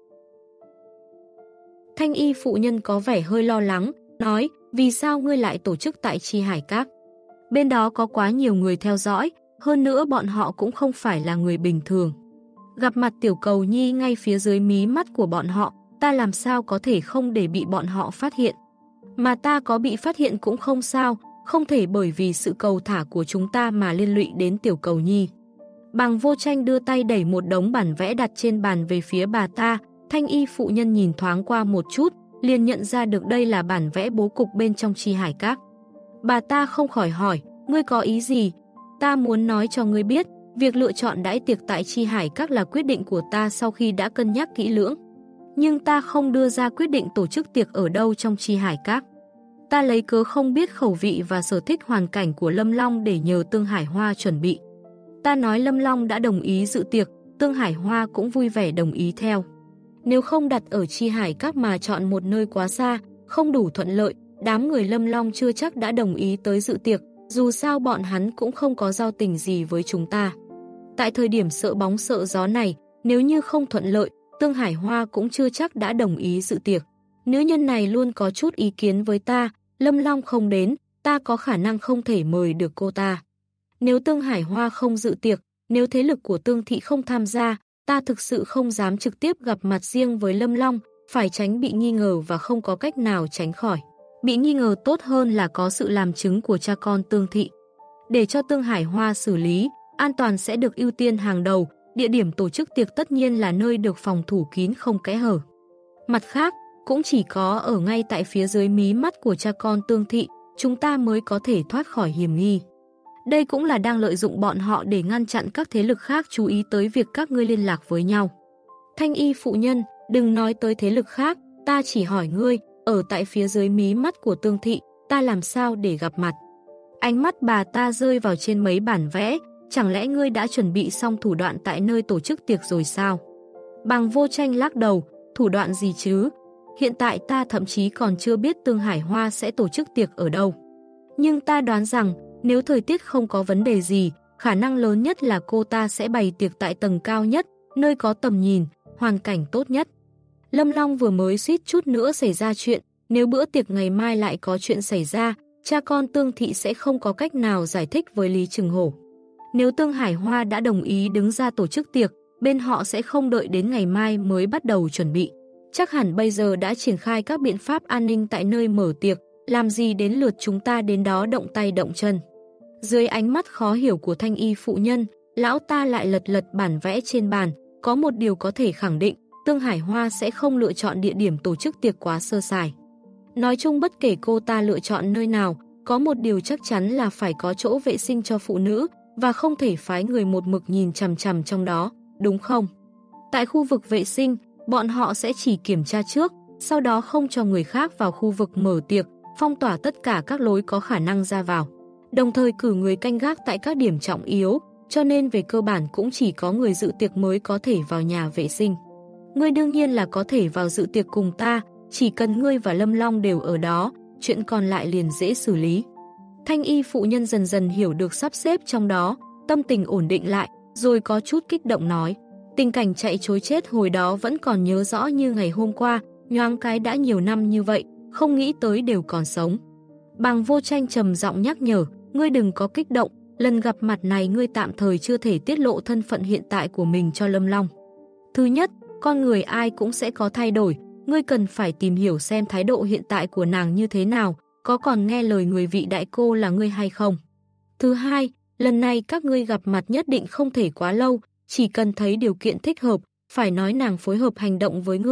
Thanh y phụ nhân có vẻ hơi lo lắng, nói, vì sao ngươi lại tổ chức tại Chi Hải Các? Bên đó có quá nhiều người theo dõi, hơn nữa bọn họ cũng không phải là người bình thường. Gặp mặt Tiểu Cầu Nhi ngay phía dưới mí mắt của bọn họ, ta làm sao có thể không để bị bọn họ phát hiện. Mà ta có bị phát hiện cũng không sao, không thể bởi vì sự cầu thả của chúng ta mà liên lụy đến Tiểu Cầu Nhi. Bàng Vô Tranh đưa tay đẩy một đống bản vẽ đặt trên bàn về phía bà ta, thanh y phụ nhân nhìn thoáng qua một chút, liền nhận ra được đây là bản vẽ bố cục bên trong Chi Hải Các. Bà ta không khỏi hỏi, ngươi có ý gì? Ta muốn nói cho ngươi biết, việc lựa chọn đãi tiệc tại Chi Hải Các là quyết định của ta sau khi đã cân nhắc kỹ lưỡng. Nhưng ta không đưa ra quyết định tổ chức tiệc ở đâu trong Chi Hải Các. Ta lấy cớ không biết khẩu vị và sở thích hoàn cảnh của Lâm Long để nhờ Tương Hải Hoa chuẩn bị. Ta nói Lâm Long đã đồng ý dự tiệc, Tương Hải Hoa cũng vui vẻ đồng ý theo. Nếu không đặt ở Chi Hải Các mà chọn một nơi quá xa, không đủ thuận lợi, đám người Lâm Long chưa chắc đã đồng ý tới dự tiệc, dù sao bọn hắn cũng không có giao tình gì với chúng ta. Tại thời điểm sợ bóng sợ gió này, nếu như không thuận lợi, Tương Hải Hoa cũng chưa chắc đã đồng ý dự tiệc. Nữ nhân này luôn có chút ý kiến với ta, Lâm Long không đến, ta có khả năng không thể mời được cô ta. Nếu Tương Hải Hoa không dự tiệc, nếu thế lực của Tương Thị không tham gia, ta thực sự không dám trực tiếp gặp mặt riêng với Lâm Long, phải tránh bị nghi ngờ và không có cách nào tránh khỏi. Bị nghi ngờ tốt hơn là có sự làm chứng của cha con Tương Thị. Để cho Tương Hải Hoa xử lý, an toàn sẽ được ưu tiên hàng đầu, địa điểm tổ chức tiệc tất nhiên là nơi được phòng thủ kín không kẽ hở. Mặt khác, cũng chỉ có ở ngay tại phía dưới mí mắt của cha con Tương Thị, chúng ta mới có thể thoát khỏi hiểm nghi. Đây cũng là đang lợi dụng bọn họ để ngăn chặn các thế lực khác chú ý tới việc các ngươi liên lạc với nhau. Thanh y phụ nhân, đừng nói tới thế lực khác, ta chỉ hỏi ngươi, ở tại phía dưới mí mắt của Tương Thị, ta làm sao để gặp mặt? Ánh mắt bà ta rơi vào trên mấy bản vẽ, chẳng lẽ ngươi đã chuẩn bị xong thủ đoạn tại nơi tổ chức tiệc rồi sao? Bàng Vô Tranh lắc đầu, thủ đoạn gì chứ? Hiện tại ta thậm chí còn chưa biết Tương Hải Hoa sẽ tổ chức tiệc ở đâu. Nhưng ta đoán rằng, nếu thời tiết không có vấn đề gì, khả năng lớn nhất là cô ta sẽ bày tiệc tại tầng cao nhất, nơi có tầm nhìn, hoàn cảnh tốt nhất. Lâm Long vừa mới suýt chút nữa xảy ra chuyện, nếu bữa tiệc ngày mai lại có chuyện xảy ra, cha con Tương Thị sẽ không có cách nào giải thích với Lý Trừng Hổ. Nếu Tương Hải Hoa đã đồng ý đứng ra tổ chức tiệc, bên họ sẽ không đợi đến ngày mai mới bắt đầu chuẩn bị. Chắc hẳn bây giờ đã triển khai các biện pháp an ninh tại nơi mở tiệc, làm gì đến lượt chúng ta đến đó động tay động chân. Dưới ánh mắt khó hiểu của thanh y phụ nhân, lão ta lại lật lật bản vẽ trên bàn, có một điều có thể khẳng định, Tương Hải Hoa sẽ không lựa chọn địa điểm tổ chức tiệc quá sơ sài. Nói chung bất kể cô ta lựa chọn nơi nào, có một điều chắc chắn là phải có chỗ vệ sinh cho phụ nữ, và không thể phái người một mực nhìn chằm chằm trong đó, đúng không? Tại khu vực vệ sinh, bọn họ sẽ chỉ kiểm tra trước, sau đó không cho người khác vào khu vực mở tiệc, phong tỏa tất cả các lối có khả năng ra vào. Đồng thời cử người canh gác tại các điểm trọng yếu, cho nên về cơ bản cũng chỉ có người dự tiệc mới có thể vào nhà vệ sinh. Ngươi đương nhiên là có thể vào dự tiệc cùng ta, chỉ cần ngươi và Lâm Long đều ở đó, chuyện còn lại liền dễ xử lý. Thanh y phụ nhân dần dần hiểu được sắp xếp trong đó, tâm tình ổn định lại, rồi có chút kích động nói. Tình cảnh chạy trối chết hồi đó vẫn còn nhớ rõ như ngày hôm qua, nhoáng cái đã nhiều năm như vậy, không nghĩ tới đều còn sống. Bàng Vô Tranh trầm giọng nhắc nhở, ngươi đừng có kích động, lần gặp mặt này ngươi tạm thời chưa thể tiết lộ thân phận hiện tại của mình cho Lâm Long. Thứ nhất, con người ai cũng sẽ có thay đổi, ngươi cần phải tìm hiểu xem thái độ hiện tại của nàng như thế nào, có còn nghe lời người vị đại cô là ngươi hay không. Thứ hai, lần này các ngươi gặp mặt nhất định không thể quá lâu, chỉ cần thấy điều kiện thích hợp, phải nói nàng phối hợp hành động với ngươi,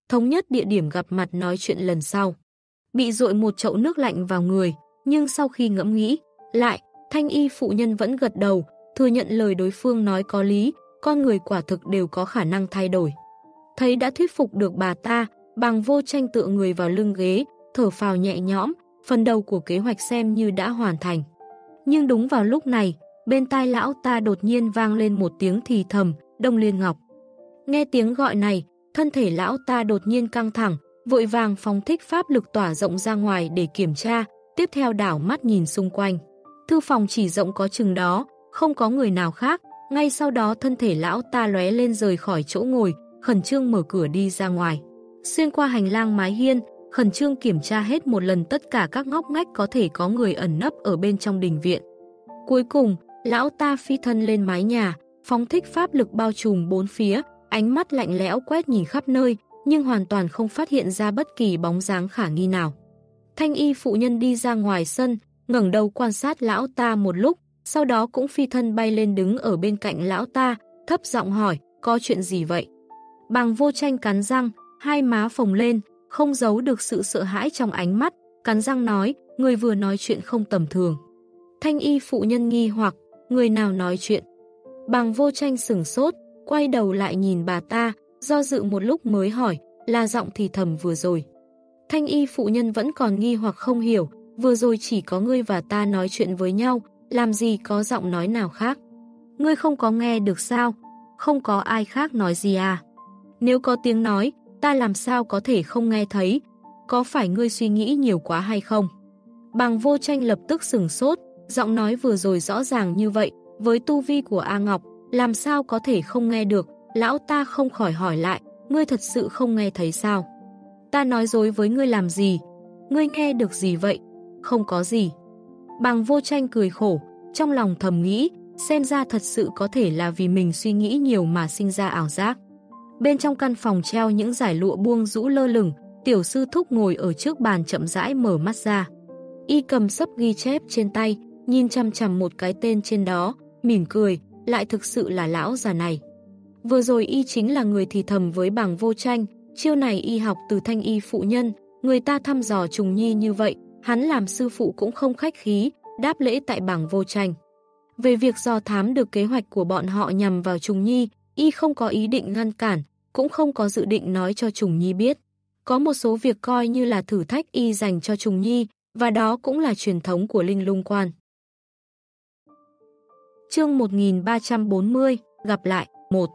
thống nhất địa điểm gặp mặt nói chuyện lần sau. Bị dội một chậu nước lạnh vào người, nhưng sau khi ngẫm nghĩ, lại, Thanh y phụ nhân vẫn gật đầu, thừa nhận lời đối phương nói có lý, con người quả thực đều có khả năng thay đổi. Thấy đã thuyết phục được bà ta, Bàng Vô Tranh tựa người vào lưng ghế, thở phào nhẹ nhõm, phần đầu của kế hoạch xem như đã hoàn thành. Nhưng đúng vào lúc này, bên tai lão ta đột nhiên vang lên một tiếng thì thầm, Đông Liên Ngọc. Nghe tiếng gọi này, thân thể lão ta đột nhiên căng thẳng, vội vàng phóng thích pháp lực tỏa rộng ra ngoài để kiểm tra, tiếp theo đảo mắt nhìn xung quanh. Thư phòng chỉ rộng có chừng đó, không có người nào khác, ngay sau đó thân thể lão ta lóe lên rời khỏi chỗ ngồi, khẩn trương mở cửa đi ra ngoài. Xuyên qua hành lang mái hiên, khẩn trương kiểm tra hết một lần tất cả các ngóc ngách có thể có người ẩn nấp ở bên trong đình viện. Cuối cùng, lão ta phi thân lên mái nhà, phóng thích pháp lực bao trùm bốn phía, ánh mắt lạnh lẽo quét nhìn khắp nơi, nhưng hoàn toàn không phát hiện ra bất kỳ bóng dáng khả nghi nào. Thanh y phụ nhân đi ra ngoài sân, ngẩng đầu quan sát lão ta một lúc, sau đó cũng phi thân bay lên đứng ở bên cạnh lão ta, thấp giọng hỏi, có chuyện gì vậy? Bàng Vô Tranh cắn răng, hai má phồng lên, không giấu được sự sợ hãi trong ánh mắt, cắn răng nói, người vừa nói chuyện không tầm thường. Thanh y phụ nhân nghi hoặc, người nào nói chuyện? Bàng Vô Tranh sửng sốt, quay đầu lại nhìn bà ta, do dự một lúc mới hỏi, là giọng thì thầm vừa rồi. Thanh y phụ nhân vẫn còn nghi hoặc không hiểu, vừa rồi chỉ có ngươi và ta nói chuyện với nhau, làm gì có giọng nói nào khác. Ngươi không có nghe được sao? Không có ai khác nói gì à? Nếu có tiếng nói, ta làm sao có thể không nghe thấy? Có phải ngươi suy nghĩ nhiều quá hay không? Bàng Vô Tranh lập tức sửng sốt, giọng nói vừa rồi rõ ràng như vậy, với tu vi của A Ngọc, làm sao có thể không nghe được? Lão ta không khỏi hỏi lại, ngươi thật sự không nghe thấy sao? Ta nói dối với ngươi làm gì? Ngươi nghe được gì vậy? Không có gì. Bàng Vô Tranh cười khổ, trong lòng thầm nghĩ, xem ra thật sự có thể là vì mình suy nghĩ nhiều mà sinh ra ảo giác. Bên trong căn phòng treo những dải lụa buông rũ lơ lửng, tiểu sư thúc ngồi ở trước bàn chậm rãi mở mắt ra. Y cầm sấp ghi chép trên tay, nhìn chằm chằm một cái tên trên đó, mỉm cười, lại thực sự là lão già này. Vừa rồi Y chính là người thì thầm với Bàng Vô Tranh, chiêu này Y học từ Thanh y phụ nhân, người ta thăm dò Trùng Nhi như vậy, hắn làm sư phụ cũng không khách khí, đáp lễ tại Bàng Vô Tranh. Về việc dò thám được kế hoạch của bọn họ nhằm vào Trùng Nhi, Y không có ý định ngăn cản, cũng không có dự định nói cho Trùng Nhi biết. Có một số việc coi như là thử thách Y dành cho Trùng Nhi, và đó cũng là truyền thống của Linh Lung Quan. Chương 1340, gặp lại, 1.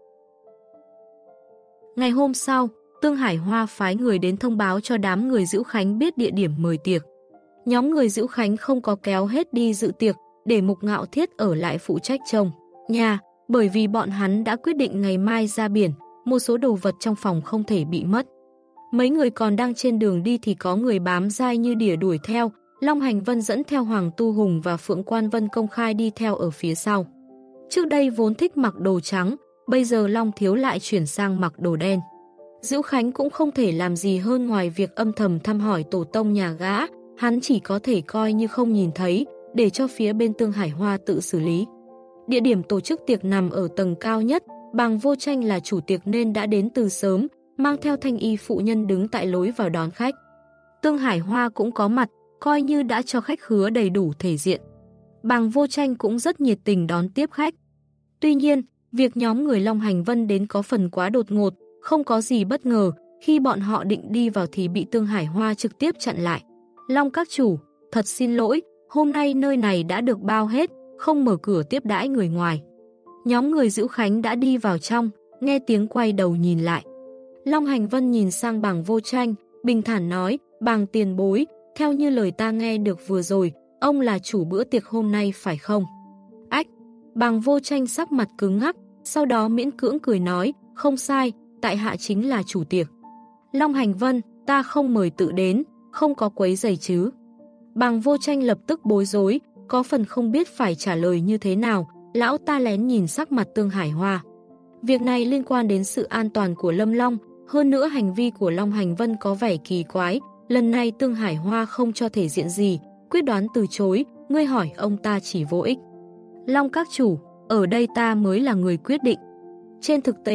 Ngày hôm sau, Tương Hải Hoa phái người đến thông báo cho đám người Dữu Khánh biết địa điểm mời tiệc. Nhóm người Dữu Khánh không có kéo hết đi dự tiệc, để Mục Ngạo Thiết ở lại phụ trách trông nhà, bởi vì bọn hắn đã quyết định ngày mai ra biển, một số đồ vật trong phòng không thể bị mất. Mấy người còn đang trên đường đi thì có người bám dai như đỉa đuổi theo, Long Hành Vân dẫn theo Hoàng Tu Hùng và Phượng Quan Vân công khai đi theo ở phía sau. Trước đây vốn thích mặc đồ trắng, bây giờ Long Thiếu lại chuyển sang mặc đồ đen. Dữu Khánh cũng không thể làm gì hơn ngoài việc âm thầm thăm hỏi tổ tông nhà gã, hắn chỉ có thể coi như không nhìn thấy, để cho phía bên Tương Hải Hoa tự xử lý. Địa điểm tổ chức tiệc nằm ở tầng cao nhất, Bàng Vô Tranh là chủ tiệc nên đã đến từ sớm, mang theo Thanh y phụ nhân đứng tại lối vào đón khách. Tương Hải Hoa cũng có mặt, coi như đã cho khách khứa đầy đủ thể diện. Bàng Vô Tranh cũng rất nhiệt tình đón tiếp khách. Tuy nhiên, việc nhóm người Long Hành Vân đến có phần quá đột ngột, không có gì bất ngờ, khi bọn họ định đi vào thì bị Tương Hải Hoa trực tiếp chặn lại. Long các chủ, thật xin lỗi, hôm nay nơi này đã được bao hết, không mở cửa tiếp đãi người ngoài. Nhóm người Dữu Khánh đã đi vào trong, nghe tiếng quay đầu nhìn lại. Long Hành Vân nhìn sang Bàng Vô Tranh, bình thản nói, Bàng tiền bối, theo như lời ta nghe được vừa rồi, ông là chủ bữa tiệc hôm nay phải không? Ách! Bàng Vô Tranh sắc mặt cứng ngắc, sau đó miễn cưỡng cười nói, không sai, tại hạ chính là chủ tiệc. Long Hành Vân, ta không mời tự đến, không có quấy rầy chứ. Bàng Vô Tranh lập tức bối rối, có phần không biết phải trả lời như thế nào, lão ta lén nhìn sắc mặt Tương Hải Hoa. Việc này liên quan đến sự an toàn của Lâm Long, hơn nữa hành vi của Long Hành Vân có vẻ kỳ quái, lần này Tương Hải Hoa không cho thể diện gì, quyết đoán từ chối, ngươi hỏi ông ta chỉ vô ích. Long các chủ, ở đây ta mới là người quyết định. Trên thực tế,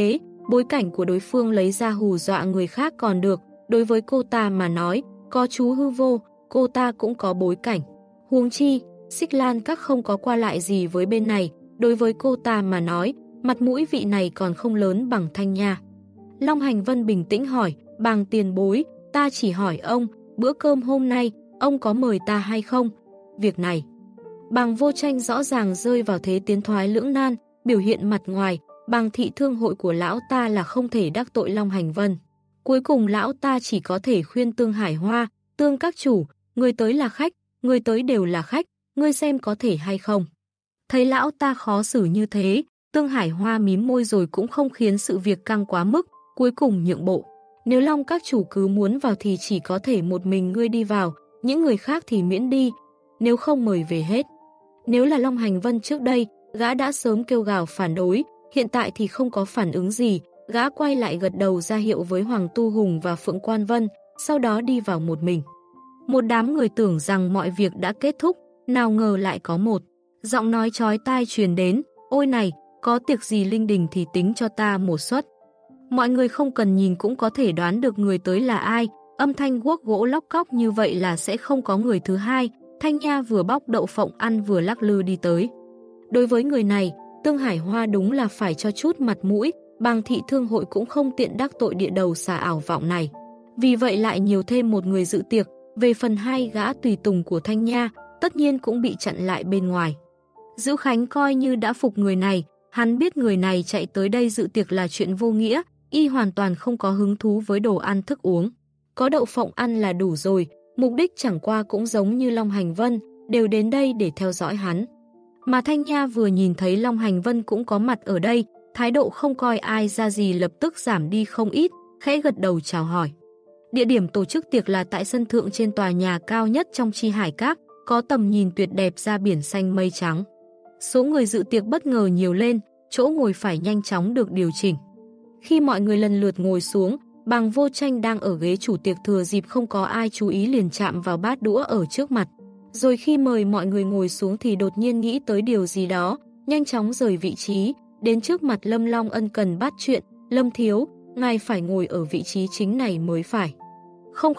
Bối cảnh của đối phương lấy ra hù dọa người khác còn được, đối với cô ta mà nói, có chú hư vô, cô ta cũng có bối cảnh. Huống chi, Xích Lan Các không có qua lại gì với bên này, đối với cô ta mà nói, mặt mũi vị này còn không lớn bằng Thanh Nha. Long Hành Vân bình tĩnh hỏi, Bàng tiền bối, ta chỉ hỏi ông, bữa cơm hôm nay, ông có mời ta hay không? Việc này, Bàng Vô Tranh rõ ràng rơi vào thế tiến thoái lưỡng nan, biểu hiện mặt ngoài, Bàng thị thương hội của lão ta là không thể đắc tội Long Hành Vân. Cuối cùng lão ta chỉ có thể khuyên Tương Hải Hoa, Tương các chủ, người tới là khách, người tới đều là khách, ngươi xem có thể hay không. Thấy lão ta khó xử như thế, Tương Hải Hoa mím môi rồi cũng không khiến sự việc căng quá mức, cuối cùng nhượng bộ. Nếu Long các chủ cứ muốn vào thì chỉ có thể một mình ngươi đi vào, những người khác thì miễn đi, nếu không mời về hết. Nếu là Long Hành Vân trước đây, gã đã sớm kêu gào phản đối, hiện tại thì không có phản ứng gì, gã quay lại gật đầu ra hiệu với Hoàng Tu Hùng và Phượng Quan Vân, sau đó đi vào một mình. Một đám người tưởng rằng mọi việc đã kết thúc, nào ngờ lại có một giọng nói chói tai truyền đến, ôi này, có tiệc gì linh đình thì tính cho ta một suất. Mọi người không cần nhìn cũng có thể đoán được người tới là ai, âm thanh guốc gỗ lóc cóc như vậy là sẽ không có người thứ hai. Thanh Nha vừa bóc đậu phộng ăn vừa lắc lư đi tới. Đối với người này, Tương Hải Hoa đúng là phải cho chút mặt mũi, Bàng thị thương hội cũng không tiện đắc tội địa đầu xà ảo vọng này. Vì vậy lại nhiều thêm một người dự tiệc, về phần hai gã tùy tùng của Thanh Nha, tất nhiên cũng bị chặn lại bên ngoài. Dữ Khánh coi như đã phục người này, hắn biết người này chạy tới đây dự tiệc là chuyện vô nghĩa, y hoàn toàn không có hứng thú với đồ ăn thức uống. Có đậu phộng ăn là đủ rồi, mục đích chẳng qua cũng giống như Long Hành Vân, đều đến đây để theo dõi hắn. Mà Thanh Nha vừa nhìn thấy Long Hành Vân cũng có mặt ở đây, thái độ không coi ai ra gì lập tức giảm đi không ít, khẽ gật đầu chào hỏi. Địa điểm tổ chức tiệc là tại sân thượng trên tòa nhà cao nhất trong Chi Hải Các, có tầm nhìn tuyệt đẹp ra biển xanh mây trắng. Số người dự tiệc bất ngờ nhiều lên, chỗ ngồi phải nhanh chóng được điều chỉnh. Khi mọi người lần lượt ngồi xuống, Bàng Vô Tranh đang ở ghế chủ tiệc thừa dịp không có ai chú ý liền chạm vào bát đũa ở trước mặt. Rồi khi mời mọi người ngồi xuống thì đột nhiên nghĩ tới điều gì đó, nhanh chóng rời vị trí, đến trước mặt Lâm Long ân cần bắt chuyện, Lâm thiếu, ngài phải ngồi ở vị trí chính này mới phải. Không,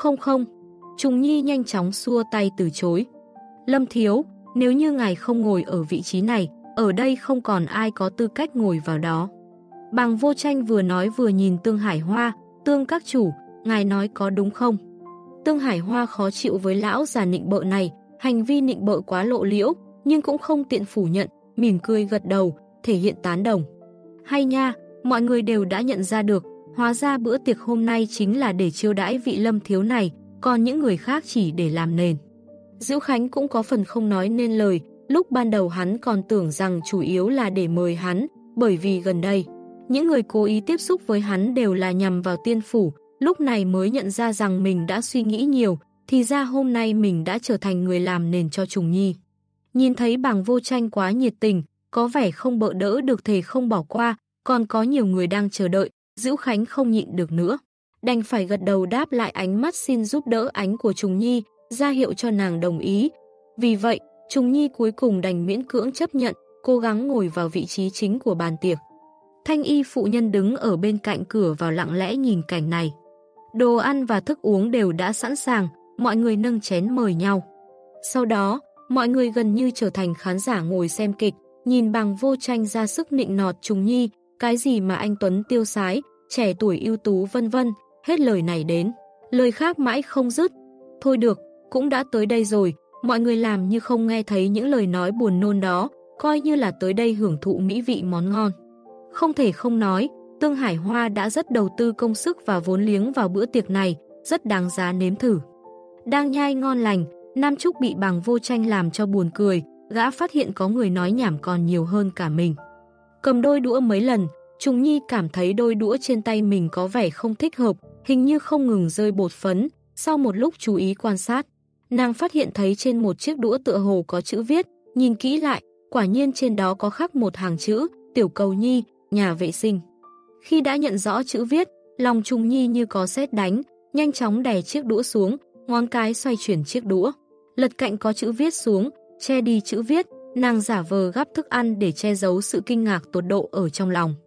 Trùng Nhi nhanh chóng xua tay từ chối. Lâm thiếu, nếu như ngài không ngồi ở vị trí này, ở đây không còn ai có tư cách ngồi vào đó. Bàng Vô Tranh vừa nói vừa nhìn Tương Hải Hoa, Tương các chủ, ngài nói có đúng không? Tương Hải Hoa khó chịu với lão già nịnh bợ này, hành vi nịnh bợ quá lộ liễu, nhưng cũng không tiện phủ nhận, mỉm cười gật đầu, thể hiện tán đồng. Hay nha, mọi người đều đã nhận ra được, hóa ra bữa tiệc hôm nay chính là để chiêu đãi vị Lâm thiếu này, còn những người khác chỉ để làm nền. Dữ Khánh cũng có phần không nói nên lời, lúc ban đầu hắn còn tưởng rằng chủ yếu là để mời hắn, bởi vì gần đây, những người cố ý tiếp xúc với hắn đều là nhằm vào tiên phủ, lúc này mới nhận ra rằng mình đã suy nghĩ nhiều, thì ra hôm nay mình đã trở thành người làm nền cho Trùng Nhi. Nhìn thấy Bàng Vô Tranh quá nhiệt tình, có vẻ không bợ đỡ được thề không bỏ qua, còn có nhiều người đang chờ đợi, Dữ Khánh không nhịn được nữa. Đành phải gật đầu đáp lại ánh mắt xin giúp đỡ ánh của Trùng Nhi, ra hiệu cho nàng đồng ý. Vì vậy, Trùng Nhi cuối cùng đành miễn cưỡng chấp nhận, cố gắng ngồi vào vị trí chính của bàn tiệc. Thanh y phụ nhân đứng ở bên cạnh cửa vào lặng lẽ nhìn cảnh này. Đồ ăn và thức uống đều đã sẵn sàng, mọi người nâng chén mời nhau. Sau đó, mọi người gần như trở thành khán giả ngồi xem kịch, nhìn Bàng Vô Tranh ra sức nịnh nọt Trùng Nhi, cái gì mà anh tuấn tiêu sái, trẻ tuổi ưu tú vân vân, hết lời này đến, lời khác mãi không dứt. Thôi được, cũng đã tới đây rồi, mọi người làm như không nghe thấy những lời nói buồn nôn đó, coi như là tới đây hưởng thụ mỹ vị món ngon. Không thể không nói, Tương Hải Hoa đã rất đầu tư công sức và vốn liếng vào bữa tiệc này, rất đáng giá nếm thử. Đang nhai ngon lành, Nam Trúc bị Bàng Vô Tranh làm cho buồn cười, gã phát hiện có người nói nhảm còn nhiều hơn cả mình. Cầm đôi đũa mấy lần, Trùng Nhi cảm thấy đôi đũa trên tay mình có vẻ không thích hợp, hình như không ngừng rơi bột phấn. Sau một lúc chú ý quan sát, nàng phát hiện thấy trên một chiếc đũa tựa hồ có chữ viết, nhìn kỹ lại, quả nhiên trên đó có khắc một hàng chữ, Tiểu Cầu Nhi, nhà vệ sinh. Khi đã nhận rõ chữ viết, lòng Trùng Nhi như có sét đánh, nhanh chóng đè chiếc đũa xuống, ngón cái xoay chuyển chiếc đũa. Lật cạnh có chữ viết xuống, che đi chữ viết, nàng giả vờ gắp thức ăn để che giấu sự kinh ngạc tột độ ở trong lòng.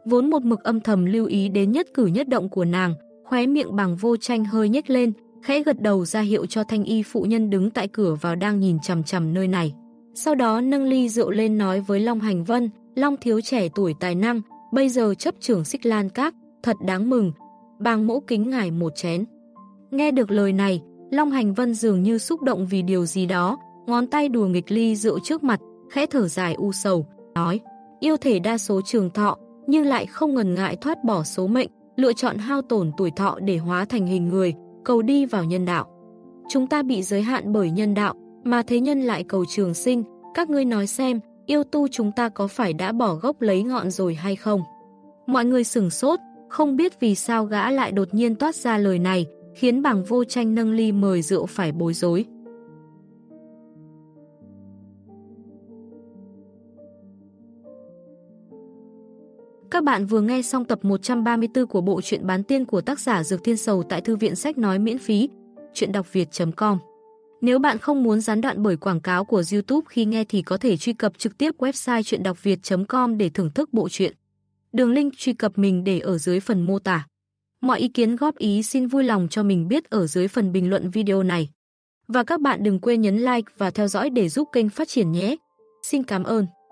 vốn một mực âm thầm lưu ý đến nhất cử nhất động của nàng, khóe miệng Bàng Vô Tranh hơi nhếch lên, khẽ gật đầu ra hiệu cho thanh y phụ nhân đứng tại cửa vào đang nhìn chằm chằm nơi này. Sau đó nâng ly rượu lên nói với Long Hành Vân, Long thiếu trẻ tuổi tài năng, bây giờ chấp trưởng Xích Lan Các, thật đáng mừng, Bàng mỗ kính ngài một chén. Nghe được lời này, Long Hành Vân dường như xúc động vì điều gì đó, ngón tay đùa nghịch ly rượu trước mặt, khẽ thở dài u sầu, nói, yêu thể đa số trường thọ, nhưng lại không ngần ngại thoát bỏ số mệnh, lựa chọn hao tổn tuổi thọ để hóa thành hình người, cầu đi vào nhân đạo. Chúng ta bị giới hạn bởi nhân đạo, mà thế nhân lại cầu trường sinh, các ngươi nói xem, yêu tu chúng ta có phải đã bỏ gốc lấy ngọn rồi hay không? Mọi người sửng sốt, không biết vì sao gã lại đột nhiên toát ra lời này, khiến Bàng Vô Tranh nâng ly mời rượu phải bối rối. Các bạn vừa nghe xong tập 134 của bộ truyện Bán Tiên của tác giả Dược Thiên Sầu tại Thư viện Sách Nói miễn phí, truyệnđọcviet.com. Nếu bạn không muốn gián đoạn bởi quảng cáo của YouTube khi nghe thì có thể truy cập trực tiếp website truyệnđọcviet.com để thưởng thức bộ truyện. Đường link truy cập mình để ở dưới phần mô tả. Mọi ý kiến góp ý xin vui lòng cho mình biết ở dưới phần bình luận video này. Và các bạn đừng quên nhấn like và theo dõi để giúp kênh phát triển nhé. Xin cảm ơn.